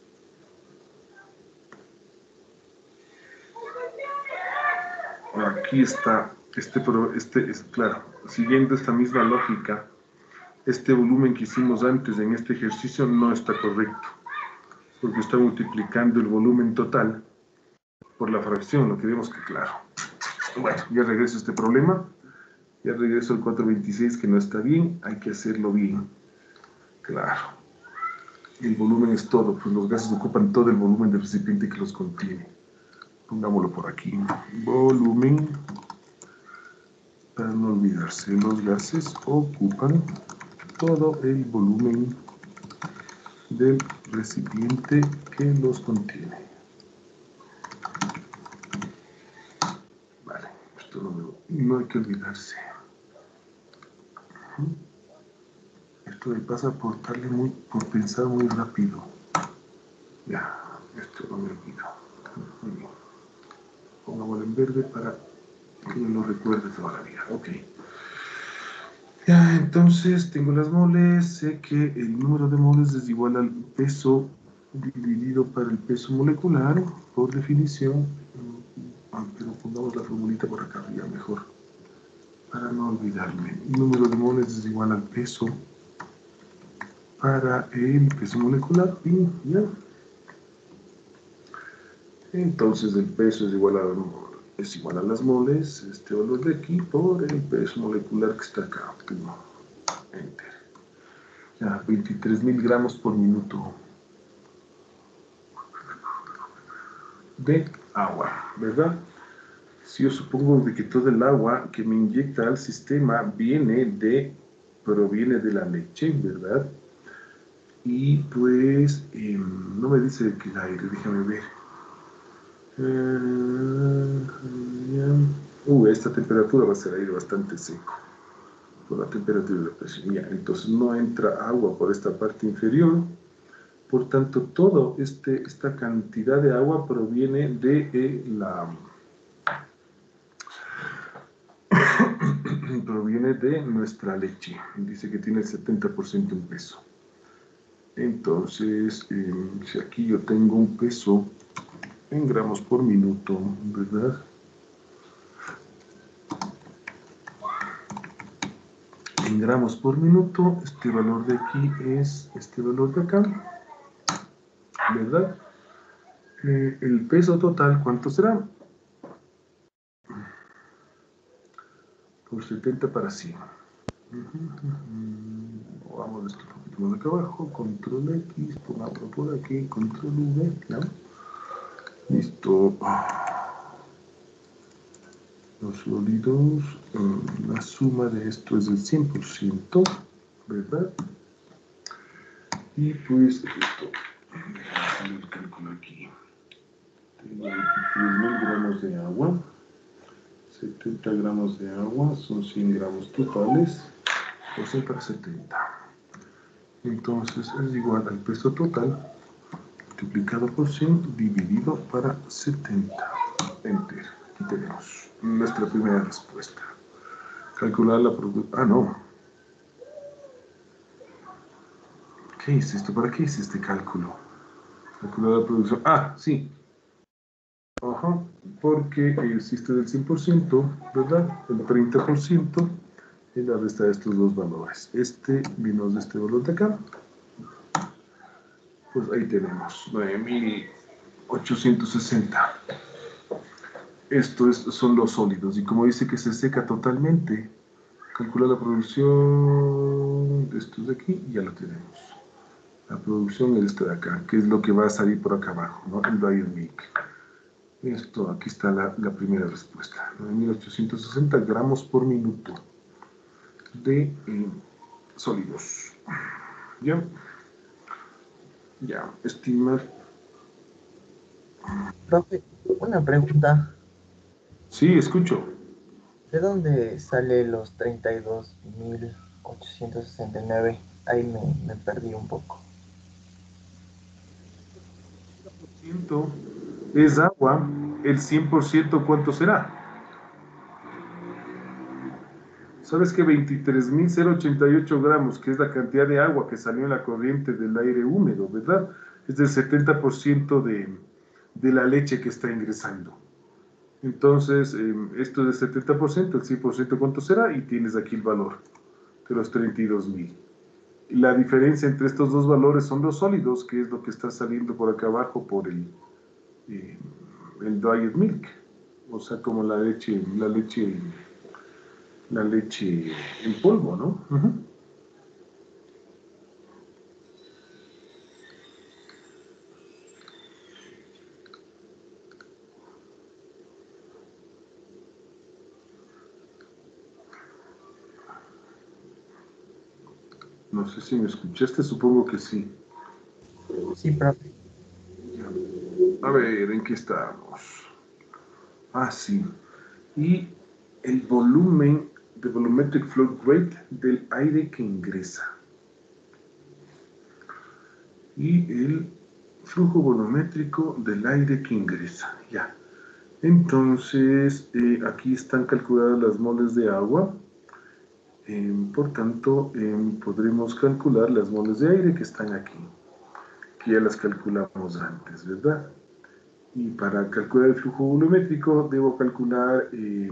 Aquí está, este, este es claro, siguiendo esta misma lógica, este volumen que hicimos antes en este ejercicio no está correcto, porque está multiplicando el volumen total por la fracción, lo que vemos que claro. Bueno, ya regreso a este problema, ya regreso al cuatrocientos veintiséis que no está bien, hay que hacerlo bien, claro. El volumen es todo, pues los gases ocupan todo el volumen del recipiente que los contiene. Pongámoslo por aquí, volumen. Para no olvidarse, los gases ocupan todo el volumen del recipiente que los contiene. Vale, esto no, me, no hay que olvidarse. Esto me pasa por, darle muy, por pensar muy rápido. Ya, esto no me olvido. Muy bien. Pongámoslo en verde para que me lo recuerde toda la vida. Ok. Ya, entonces tengo las moles, sé que el número de moles es igual al peso dividido para el peso molecular, por definición, ah, pero pongamos la formulita por acá arriba mejor, para no olvidarme. El número de moles es igual al peso para el peso molecular, y ya. Entonces el peso es igual a es igual a las moles, este valor de aquí, por el peso molecular que está acá. Enter. Ya, veintitrés mil gramos por minuto de agua, ¿verdad? Si yo supongo de que todo el agua que me inyecta al sistema viene de, proviene de la leche, ¿verdad? Y pues, eh, no me dice que el aire, déjame ver. Uh, esta temperatura va a ser aire bastante seco. Por la temperatura y la presión. Ya, entonces no entra agua por esta parte inferior. Por tanto, toda este, esta cantidad de agua proviene de eh, la... proviene de nuestra leche. Dice que tiene el setenta por ciento en peso. Entonces, eh, si aquí yo tengo un peso en gramos por minuto, ¿verdad? En gramos por minuto, este valor de aquí es este valor de acá, ¿verdad? Eh, el peso total, ¿cuánto será? Por setenta para cien. Vamos esto un poquito más acá abajo, control X, pongámoslo por aquí, control V, ¿no? Listo. Los sólidos, la suma de esto es del cien por ciento, ¿verdad? Y pues esto, déjame hacer el cálculo aquí. Tengo veintitrés mil gramos de agua, setenta gramos de agua, son cien gramos totales, doce para setenta. Entonces es igual al peso total multiplicado por cien dividido para setenta. Enter. Aquí tenemos nuestra primera respuesta. Calcular la producción. Ah, no. ¿Qué es esto? ¿Para qué es este cálculo? Calcular la producción. Ah, sí. Ajá. Porque existe del cien por ciento, ¿verdad? El treinta por ciento y la resta de estos dos valores. Este vino de este valor de acá. Pues ahí tenemos nueve mil ochocientos sesenta. Estos son los sólidos. Y como dice que se seca totalmente, calcula la producción de estos de aquí y ya lo tenemos. La producción es esta de acá, que es lo que va a salir por acá abajo, ¿no? El dry milk. Esto, aquí está la, la primera respuesta. nueve mil ochocientos sesenta gramos por minuto de eh, sólidos. ¿Ya? Ya, estimar. Profe, una pregunta. Sí, escucho. ¿De dónde sale los treinta y dos mil ochocientos sesenta y nueve? Ahí me, me perdí un poco. Es agua, el cien por ciento ¿cuánto será? ¿Sabes que veintitrés mil ochenta y ocho gramos, que es la cantidad de agua que salió en la corriente del aire húmedo, ¿verdad? Es del setenta por ciento de, de la leche que está ingresando. Entonces, eh, esto es del setenta por ciento, el cien por ciento ¿cuánto será? Y tienes aquí el valor de los treinta y dos mil. La diferencia entre estos dos valores son los sólidos, que es lo que está saliendo por acá abajo por el, eh, el dried milk, o sea, como la leche, la leche, la leche en polvo, ¿no? Uh-huh. No sé si me escuchaste, supongo que sí. Sí, profe. A ver, ¿en qué estamos? Ah, sí. Y el volumen, the volumetric flow rate del aire que ingresa. Y el flujo volumétrico del aire que ingresa. Ya. Entonces, eh, aquí están calculadas las moles de agua. Eh, por tanto, eh, podremos calcular las moles de aire que están aquí, que ya las calculamos antes, ¿verdad? Y para calcular el flujo volumétrico debo calcular, eh,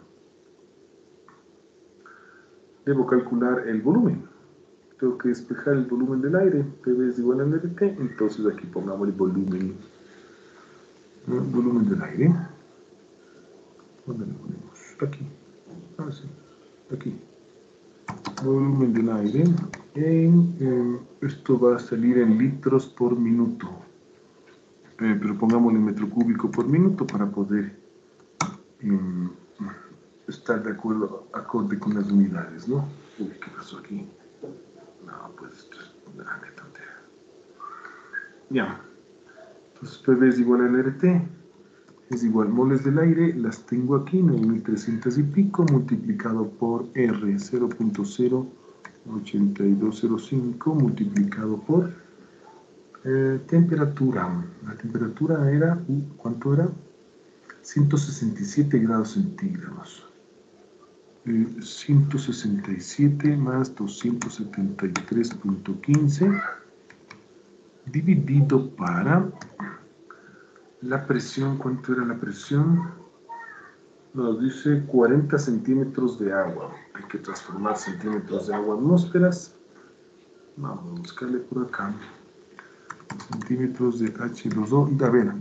debo calcular el volumen. Tengo que despejar el volumen del aire, P V es igual a N R T, entonces aquí pongamos el volumen, el volumen del aire. ¿Dónde lo ponemos? Aquí. Ah, sí. Aquí. Volumen del aire. En, en, esto va a salir en litros por minuto. Eh, pero pongámosle metro cúbico por minuto para poder em, estar de acuerdo, acorde con las unidades, ¿no? Uy, ¿qué pasó aquí? No, pues esto es una tontera. Ya. Entonces P V es igual al R T, es igual moles del aire, las tengo aquí, nueve mil trescientos y pico, multiplicado por R, cero punto cero ocho dos cero cinco, multiplicado por eh, temperatura. La temperatura era, uh, ¿cuánto era? ciento sesenta y siete grados centígrados. Eh, ciento sesenta y siete más doscientos setenta y tres punto quince dividido para la presión. ¿Cuánto era la presión? Nos dice cuarenta centímetros de agua. Hay que transformar centímetros de agua en atmósferas. Vamos a buscarle por acá. Centímetros de H dos O. A ver,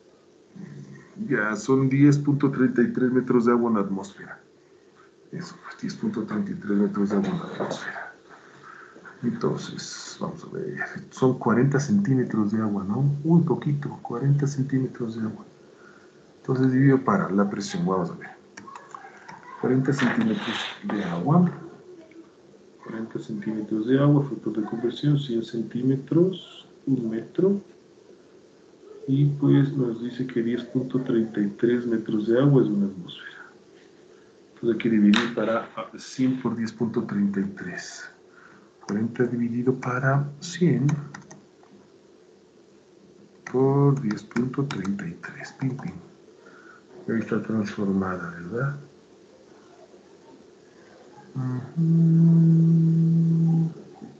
ya son diez punto treinta y tres metros de agua en la atmósfera. Eso, pues diez punto treinta y tres metros de agua en la atmósfera. Entonces, vamos a ver, son cuarenta centímetros de agua, ¿no? Un poquito, cuarenta centímetros de agua. Entonces divido para la presión, vamos a ver. cuarenta centímetros de agua. cuarenta centímetros de agua, factor de conversión, cien centímetros, un metro. Y pues nos dice que diez punto treinta y tres metros de agua es una atmósfera. Entonces hay que dividir para cien por diez punto treinta y tres. cuarenta dividido para cien por diez punto treinta y tres. Pim, pim. Ahí está transformada, ¿verdad? Uh-huh.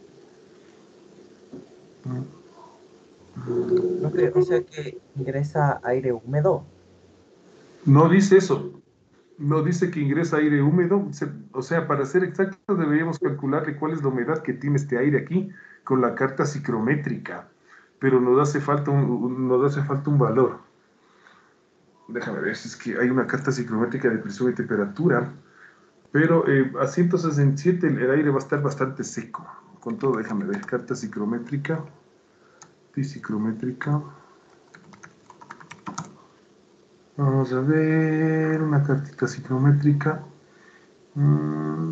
Profe, o sea que ingresa aire húmedo. No dice eso. No dice que ingresa aire húmedo. O sea, para ser exactos, deberíamos calcularle cuál es la humedad que tiene este aire aquí con la carta psicométrica. Pero nos hace falta un, un, nos hace falta un valor. Déjame ver, si es que hay una carta psicométrica de presión y temperatura. Pero eh, a ciento sesenta y siete el, el aire va a estar bastante seco. Con todo, déjame ver, carta psicométrica. Psicométrica. Vamos a ver una cartita psicométrica. Mm,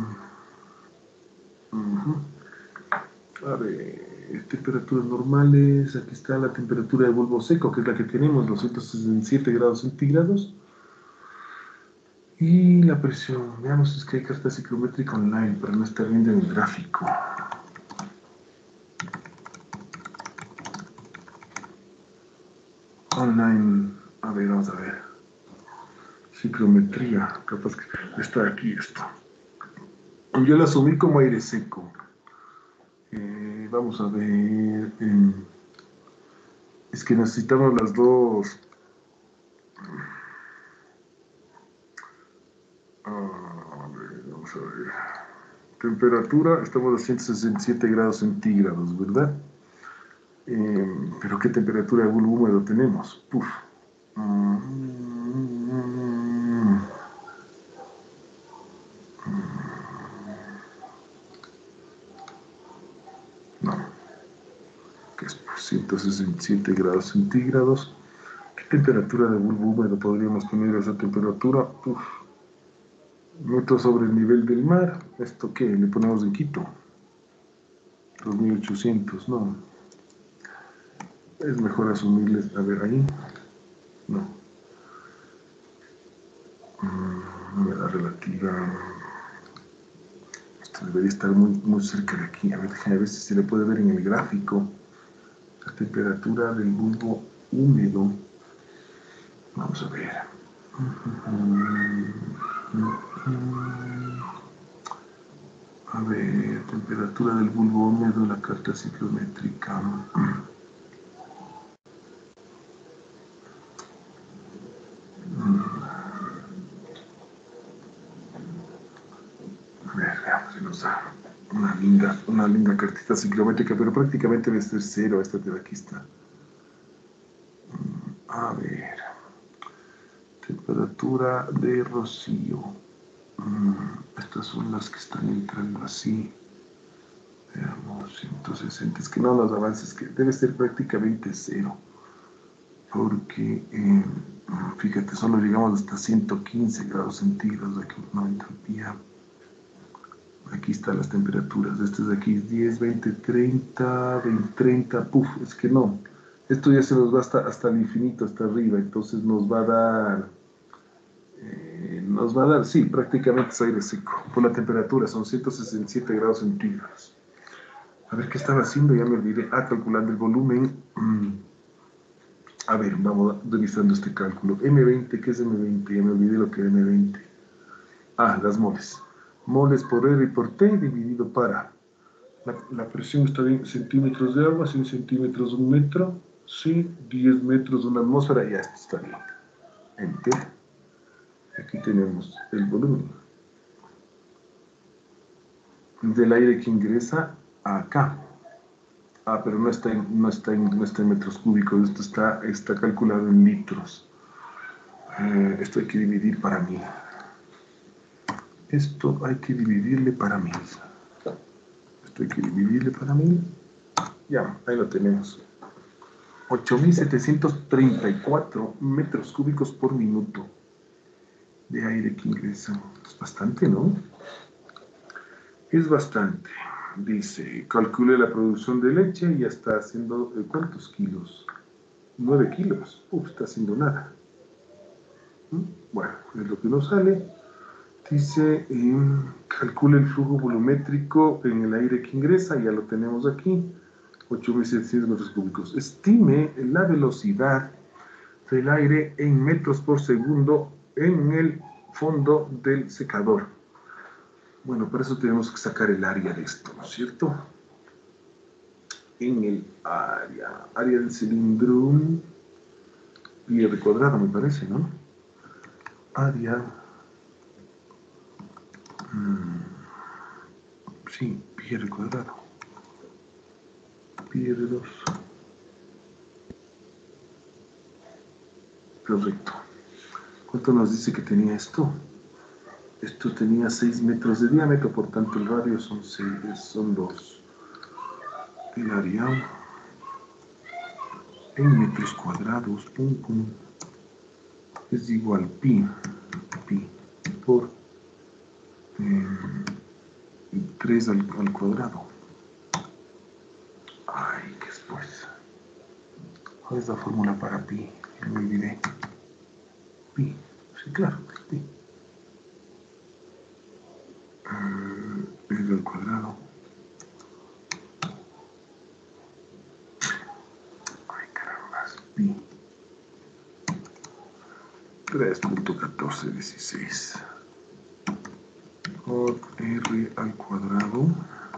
uh-huh. A ver, temperaturas normales. Aquí está la temperatura de bulbo seco, que es la que tenemos, doscientos sesenta y siete grados centígrados. Y la presión. Veamos si es que hay carta psicométrica online para no estar viendo en el gráfico. Online. A ver, vamos a ver. Ciclometría. Capaz que está aquí esto. Yo la asumí como aire seco. Eh, vamos a ver. Eh, es que necesitamos las dos. A ver, vamos a ver. Temperatura, estamos a ciento sesenta y siete grados centígrados, ¿verdad? Eh, pero ¿qué temperatura de bulbo húmedo tenemos? Puf. No. Que es ciento sesenta y siete grados centígrados. ¿Qué temperatura de bulbo húmedo podríamos poner a esa temperatura? Uf. Metros sobre el nivel del mar. ¿Esto qué? Le ponemos en Quito. dos mil ochocientos, no. Es mejor asumirles, a ver, ahí. No. Humedad relativa. Esto debería estar muy, muy cerca de aquí. A ver, déjame ver si se le puede ver en el gráfico. La temperatura del bulbo húmedo. Vamos a ver. A ver, temperatura del bulbo húmedo, la carta ciclométrica. A ver, veamos si nos da una linda, una linda cartita ciclométrica, pero prácticamente debe ser cero. Esta de aquí está. A ver, temperatura de rocío. Estas son las que están entrando así. Veamos, ciento sesenta. Es que no los avances, que debe ser prácticamente cero. Porque, eh, fíjate, solo llegamos hasta ciento quince grados centígrados, aquí no entropía. Aquí están las temperaturas, este de aquí es diez, veinte, treinta, veinte, treinta, puf, es que no. Esto ya se nos va hasta, hasta el infinito, hasta arriba, entonces nos va a dar, eh, nos va a dar, sí, prácticamente es aire seco. Por la temperatura son ciento sesenta y siete grados centígrados. A ver, ¿qué estaba haciendo? Ya me olvidé. Ah, calculando el volumen. Mm. A ver, vamos revisando este cálculo. eme veinte, ¿qué es eme veinte? Ya me olvidé lo que era eme veinte. Ah, las moles. Moles por R y por T dividido para... La, la presión está en centímetros de agua, cien centímetros un metro, sí, diez metros una atmósfera, ya esto está bien. Enter. Aquí tenemos el volumen del aire que ingresa acá. Ah, pero no está en, no está en, no está en metros cúbicos, esto está, está calculado en litros. Eh, esto hay que dividir para mil. Esto hay que dividirle para mil. Esto hay que dividirle para mil. Ya, ahí lo tenemos. ocho mil setecientos treinta y cuatro metros cúbicos por minuto de aire que ingresa. Es bastante, ¿no? Es bastante. Dice, calcule la producción de leche y ya está haciendo, ¿cuántos kilos? nueve kilos. Uf, está haciendo nada. Bueno, es lo que nos sale. Dice, eh, calcule el flujo volumétrico en el aire que ingresa, ya lo tenemos aquí, ocho mil setecientos metros cúbicos. Estime la velocidad del aire en metros por segundo en el fondo del secador. Bueno, para eso tenemos que sacar el área de esto, ¿no es cierto? En el área, área del cilindro, pi r cuadrado me parece, ¿no? Área... Sí, pi r cuadrado. Pi r dos. Correcto. ¿Cuánto nos dice que tenía esto? Esto tenía seis metros de diámetro, por tanto el radio son seis, son dos. El área en metros cuadrados, pum, pum, es igual pi, pi por eh, tres al, al cuadrado. Ay, ¿qué es pues? ¿Cuál es la fórmula para pi? Me olvidé. Pi, sí, claro, pi. Uh, pi al cuadrado. Ay, carambas, pi. tres punto catorce dieciséis por r al cuadrado.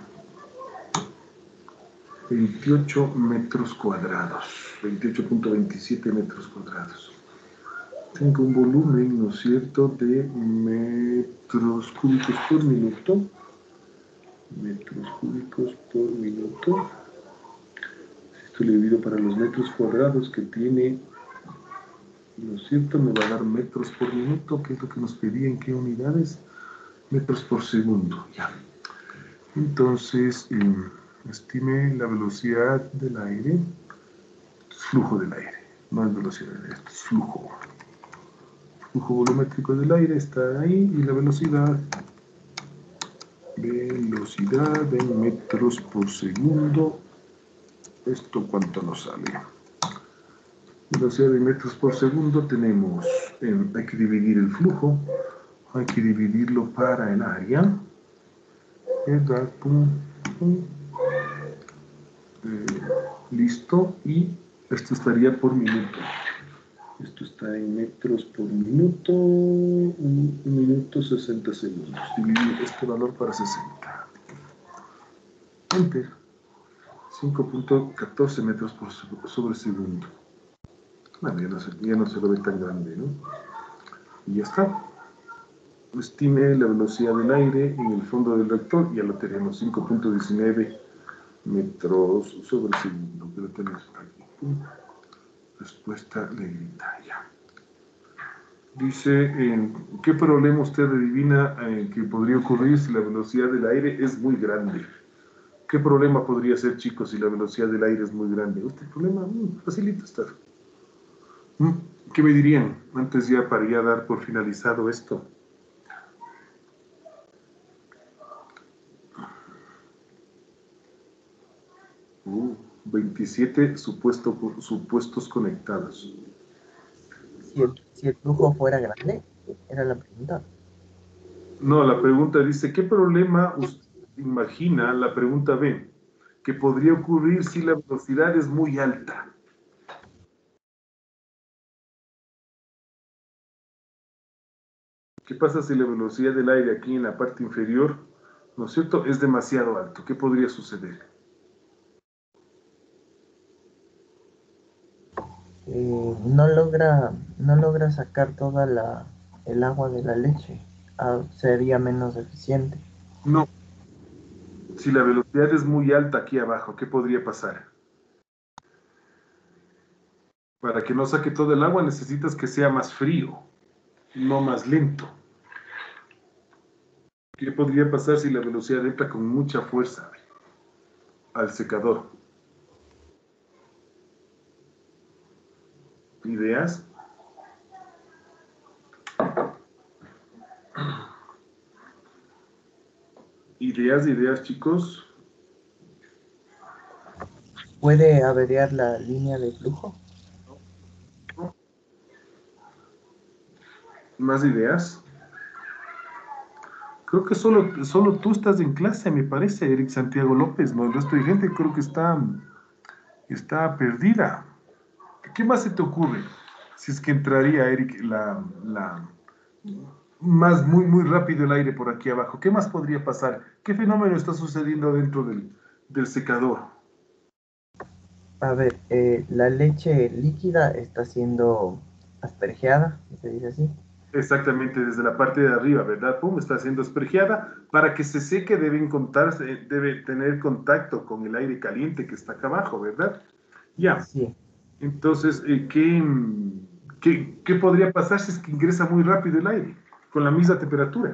veintiocho metros cuadrados, veintiocho punto veintisiete metros cuadrados. Tengo un volumen, ¿no es cierto?, de metros cúbicos por minuto. Metros cúbicos por minuto. Esto le divido para los metros cuadrados que tiene, ¿no es cierto?, me va a dar metros por minuto, que es lo que nos pedía, ¿en qué unidades? Metros por segundo, ya. Entonces, eh, estime la velocidad del aire, flujo del aire, no es velocidad del aire, esto es flujo. Flujo volumétrico del aire está ahí y la velocidad, velocidad en metros por segundo, ¿esto cuánto nos sale? Velocidad en metros por segundo tenemos, eh, hay que dividir el flujo, hay que dividirlo para el área, edad, pum, pum. Eh, listo, y esto estaría por minuto. Esto está en metros por minuto, un, un minuto sesenta segundos. Dividir este valor para sesenta. Enter. cinco punto catorce metros por sobre segundo. Bueno, ya no, se, ya no se lo ve tan grande, ¿no? Y ya está. Estime la velocidad del aire en el fondo del reactor, ya lo tenemos, cinco punto diecinueve metros sobre segundo, que lo tenemos aquí. Respuesta negrita, ya. Dice, eh, ¿qué problema usted adivina eh, que podría ocurrir si la velocidad del aire es muy grande? ¿Qué problema podría ser, chicos, si la velocidad del aire es muy grande? ¿Este problema? Mm, facilito está. Mm, ¿Qué me dirían antes ya para ya dar por finalizado esto? Uh, veintisiete supuesto, supuestos conectados. Si el, si el flujo fuera grande, era la pregunta. No, la pregunta dice, ¿qué problema usted imagina, la pregunta B, que podría ocurrir si la velocidad es muy alta? ¿Qué pasa si la velocidad del aire aquí en la parte inferior, ¿no es cierto?, es demasiado alto? ¿Qué podría suceder? Eh, no logra, no logra sacar toda la, el agua de la leche. Ah, sería menos eficiente. No. Si la velocidad es muy alta aquí abajo, ¿qué podría pasar? Para que no saque todo el agua necesitas que sea más frío, no más lento. ¿Qué podría pasar si la velocidad entra con mucha fuerza al secador? ¿Ideas? ¿Ideas, ideas, chicos? ¿Puede averiar la línea de flujo? ¿Más ideas? Creo que solo, solo tú estás en clase, me parece, Eric Santiago López, ¿no? El resto de gente creo que está, está perdida. ¿Qué más se te ocurre? Si es que entraría, Eric, la, la, más muy, muy rápido el aire por aquí abajo. ¿Qué más podría pasar? ¿Qué fenómeno está sucediendo dentro del, del secador? A ver, eh, la leche líquida está siendo aspergeada, se dice así. Exactamente, desde la parte de arriba, ¿verdad? Pum, está siendo aspergeada. Para que se seque deben contarse, debe tener contacto con el aire caliente que está acá abajo, ¿verdad? Ya. Sí. Entonces, eh, ¿qué, qué, qué podría pasar si es que ingresa muy rápido el aire con la misma temperatura?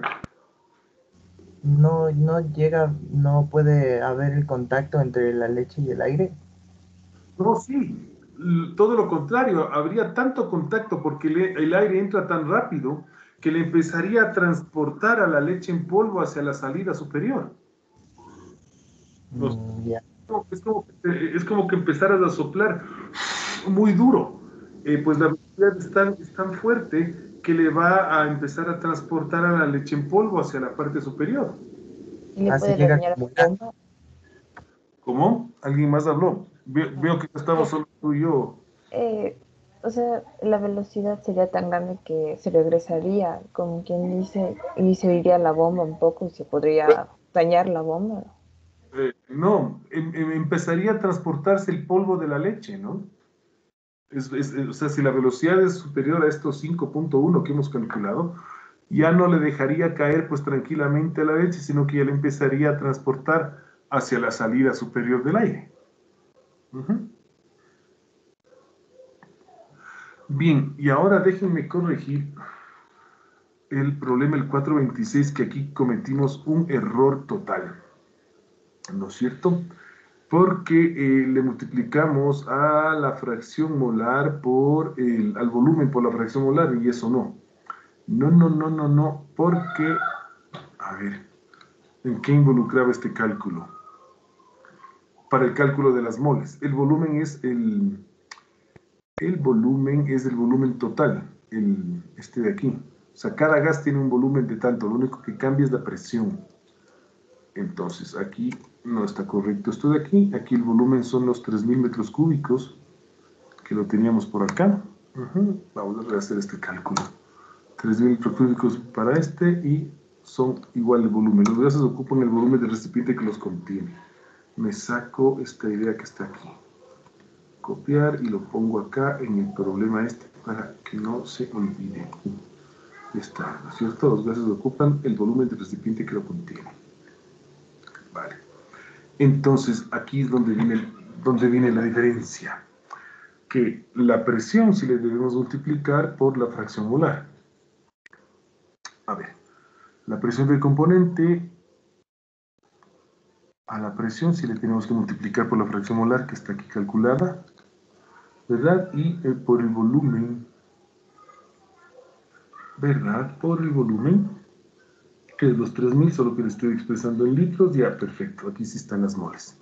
No, no llega, no puede haber el contacto entre la leche y el aire. No, sí, l- todo lo contrario, habría tanto contacto porque le- el aire entra tan rápido que le empezaría a transportar a la leche en polvo hacia la salida superior. Nos- Mm, ya. es como, que te- es como que empezaras a soplar muy duro. Eh, pues la velocidad es tan, es tan fuerte que le va a empezar a transportar a la leche en polvo hacia la parte superior. Y le Ah, se puede llega a dañar la acumular. bomba. ¿Cómo? ¿Alguien más habló? Ve- veo que estamos solo tú y yo. Eh, o sea, la velocidad sería tan grande que se regresaría, como quien dice, y se iría la bomba un poco y se podría dañar la bomba. Eh, no, em- em- empezaría a transportarse el polvo de la leche, ¿no? Es, es- es- o sea, si la velocidad es superior a estos cinco punto uno que hemos calculado, ya no le dejaría caer pues tranquilamente a la leche, sino que ya le empezaría a transportar hacia la salida superior del aire. Ujú. Bien, y ahora déjenme corregir el problema, el cuatrocientos veintiséis, que aquí cometimos un error total, ¿no es cierto? Porque eh, le multiplicamos a la fracción molar por el, al volumen por la fracción molar, y eso no. No, no, no, no, no, porque, a ver, ¿en qué involucraba este cálculo? Para el cálculo de las moles. El volumen es el, el volumen es el volumen total, el, este de aquí. O sea, cada gas tiene un volumen de tanto, lo único que cambia es la presión. Entonces, aquí no está correcto esto de aquí. Aquí el volumen son los tres mil metros cúbicos, que lo teníamos por acá. Uh-huh. Vamos a rehacer este cálculo. tres mil metros cúbicos para este y son igual el volumen. Los gases ocupan el volumen del recipiente que los contiene. Me saco esta idea que está aquí. Copiar y lo pongo acá en el problema este para que no se olvide. Ya está, ¿no es cierto? Los gases ocupan el volumen del recipiente que lo contiene. Vale. Entonces, aquí es donde viene, donde viene la diferencia. Que la presión si le debemos multiplicar por la fracción molar. A ver, la presión del componente a la presión si le tenemos que multiplicar por la fracción molar que está aquí calculada, ¿verdad? Y eh, por el volumen ¿verdad? Por el volumen, que es los tres mil, solo que le estoy expresando en litros. Ya, perfecto. Aquí sí están las moles.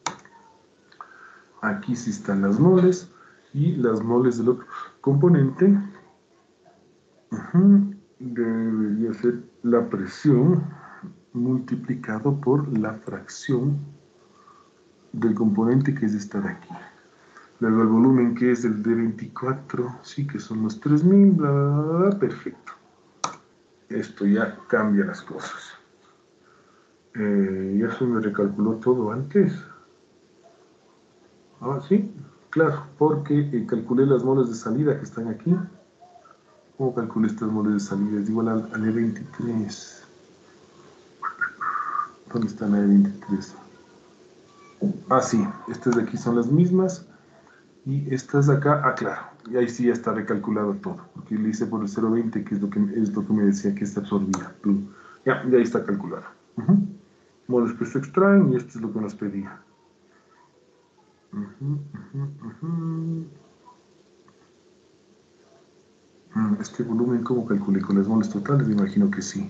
Aquí sí están las moles. Y las moles del otro componente. Uh-huh, debería ser la presión multiplicado por la fracción del componente, que es esta de aquí. Luego el volumen, que es el de veinticuatro, sí, que son los tres mil, bla, bla, bla, perfecto. Esto ya cambia las cosas. Eh, ya se me recalculó todo antes. Ah, sí, claro, porque eh, calculé las moles de salida que están aquí. ¿Cómo calculé estas moles de salida? Es igual al, al E veintitrés. ¿Dónde está la E veintitrés? Ah, sí, estas de aquí son las mismas. Y estas de acá, ah, claro, y ahí sí ya está recalculado todo, porque le hice por el cero punto veinte, que es lo que, es lo que me decía que se absorbía. Ya, ya ahí está calculado. Uh-huh. Moles que se extraen, y esto es lo que nos pedía. Uh-huh, uh-huh, uh-huh. Este volumen, ¿cómo calculé? ¿Con las moles totales? Me imagino que sí.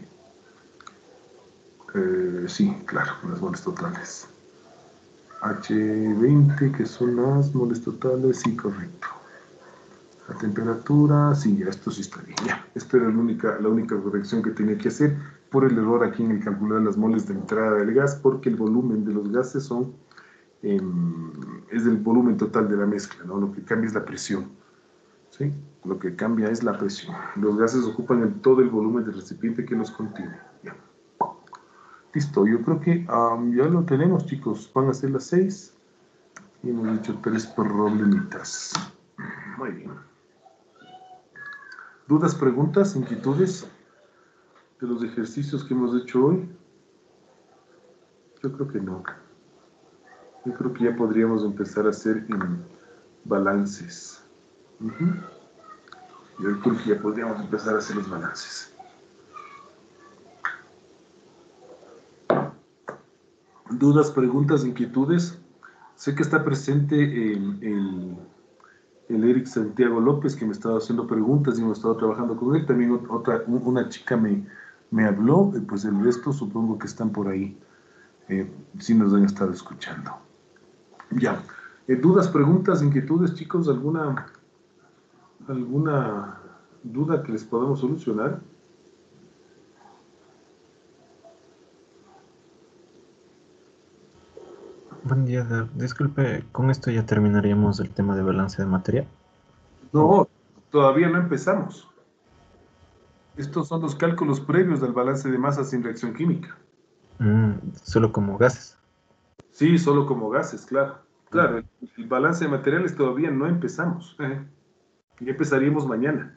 Eh, sí, claro, con las moles totales. H veinte, que son las moles totales, sí, correcto. La temperatura, sí, ya esto sí está bien. Ya, esta era la única, la única corrección que tenía que hacer por el error aquí en el calcular las moles de entrada del gas, porque el volumen de los gases son, eh, es el volumen total de la mezcla, ¿no? Lo que cambia es la presión, ¿sí? Lo que cambia es la presión. Los gases ocupan el, todo el volumen del recipiente que los contiene. Ya. Listo, yo creo que um, ya lo tenemos, chicos. Van a ser las seis y hemos hecho tres problemitas. Muy bien. ¿Dudas, preguntas, inquietudes de los ejercicios que hemos hecho hoy? Yo creo que no. Yo creo que ya podríamos empezar a hacer en balances. Uh-huh. Yo creo que ya podríamos empezar a hacer los balances. ¿Dudas, preguntas, inquietudes? Sé que está presente el, el, el Eric Santiago López, que me estaba haciendo preguntas y hemos estado trabajando con él. También otra, una chica me, me habló, pues el resto supongo que están por ahí. Eh, si nos han estado escuchando. Ya. Eh, ¿Dudas, preguntas, inquietudes, chicos? ¿Alguna, alguna duda que les podamos solucionar? Buen día, Dar. Disculpe, con esto ya terminaríamos el tema de balance de materia. No, todavía no empezamos. Estos son los cálculos previos del balance de masa sin reacción química. Mm, solo como gases. Sí, solo como gases, claro. Claro, el, el balance de materiales todavía no empezamos. Eh. Ya empezaríamos mañana.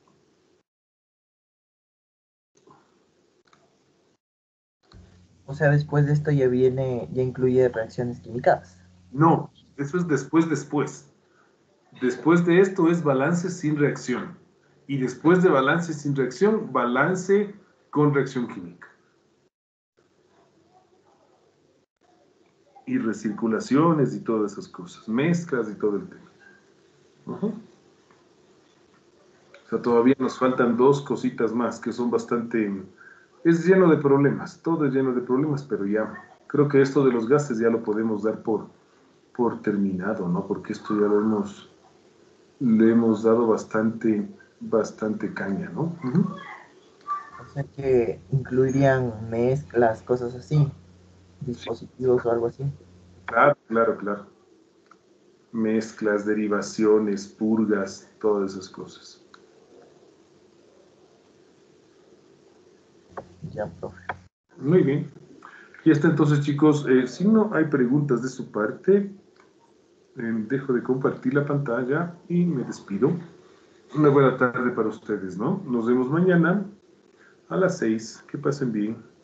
O sea, después de esto ya viene, ya incluye reacciones químicas. No, eso es después, después. Después de esto es balance sin reacción. Y después de balance sin reacción, balance con reacción química. Y recirculaciones y todas esas cosas. Mezclas y todo el tema. Uh-huh. O sea, todavía nos faltan dos cositas más que son bastante... Es lleno de problemas. Todo es lleno de problemas, pero ya... Creo que esto de los gases ya lo podemos dar por, por terminado, ¿no? Porque esto ya lo hemos... Le hemos dado bastante, bastante caña, ¿no? Uh-huh. O sea que incluirían mezclas, cosas así, dispositivos o algo así. Claro, claro, claro. Mezclas, derivaciones, purgas, todas esas cosas. Ya, profe. Muy bien. Y hasta entonces, chicos, eh, si no hay preguntas de su parte, eh, dejo de compartir la pantalla y me despido. Una buena tarde para ustedes, ¿no? Nos vemos mañana a las seis. Que pasen bien.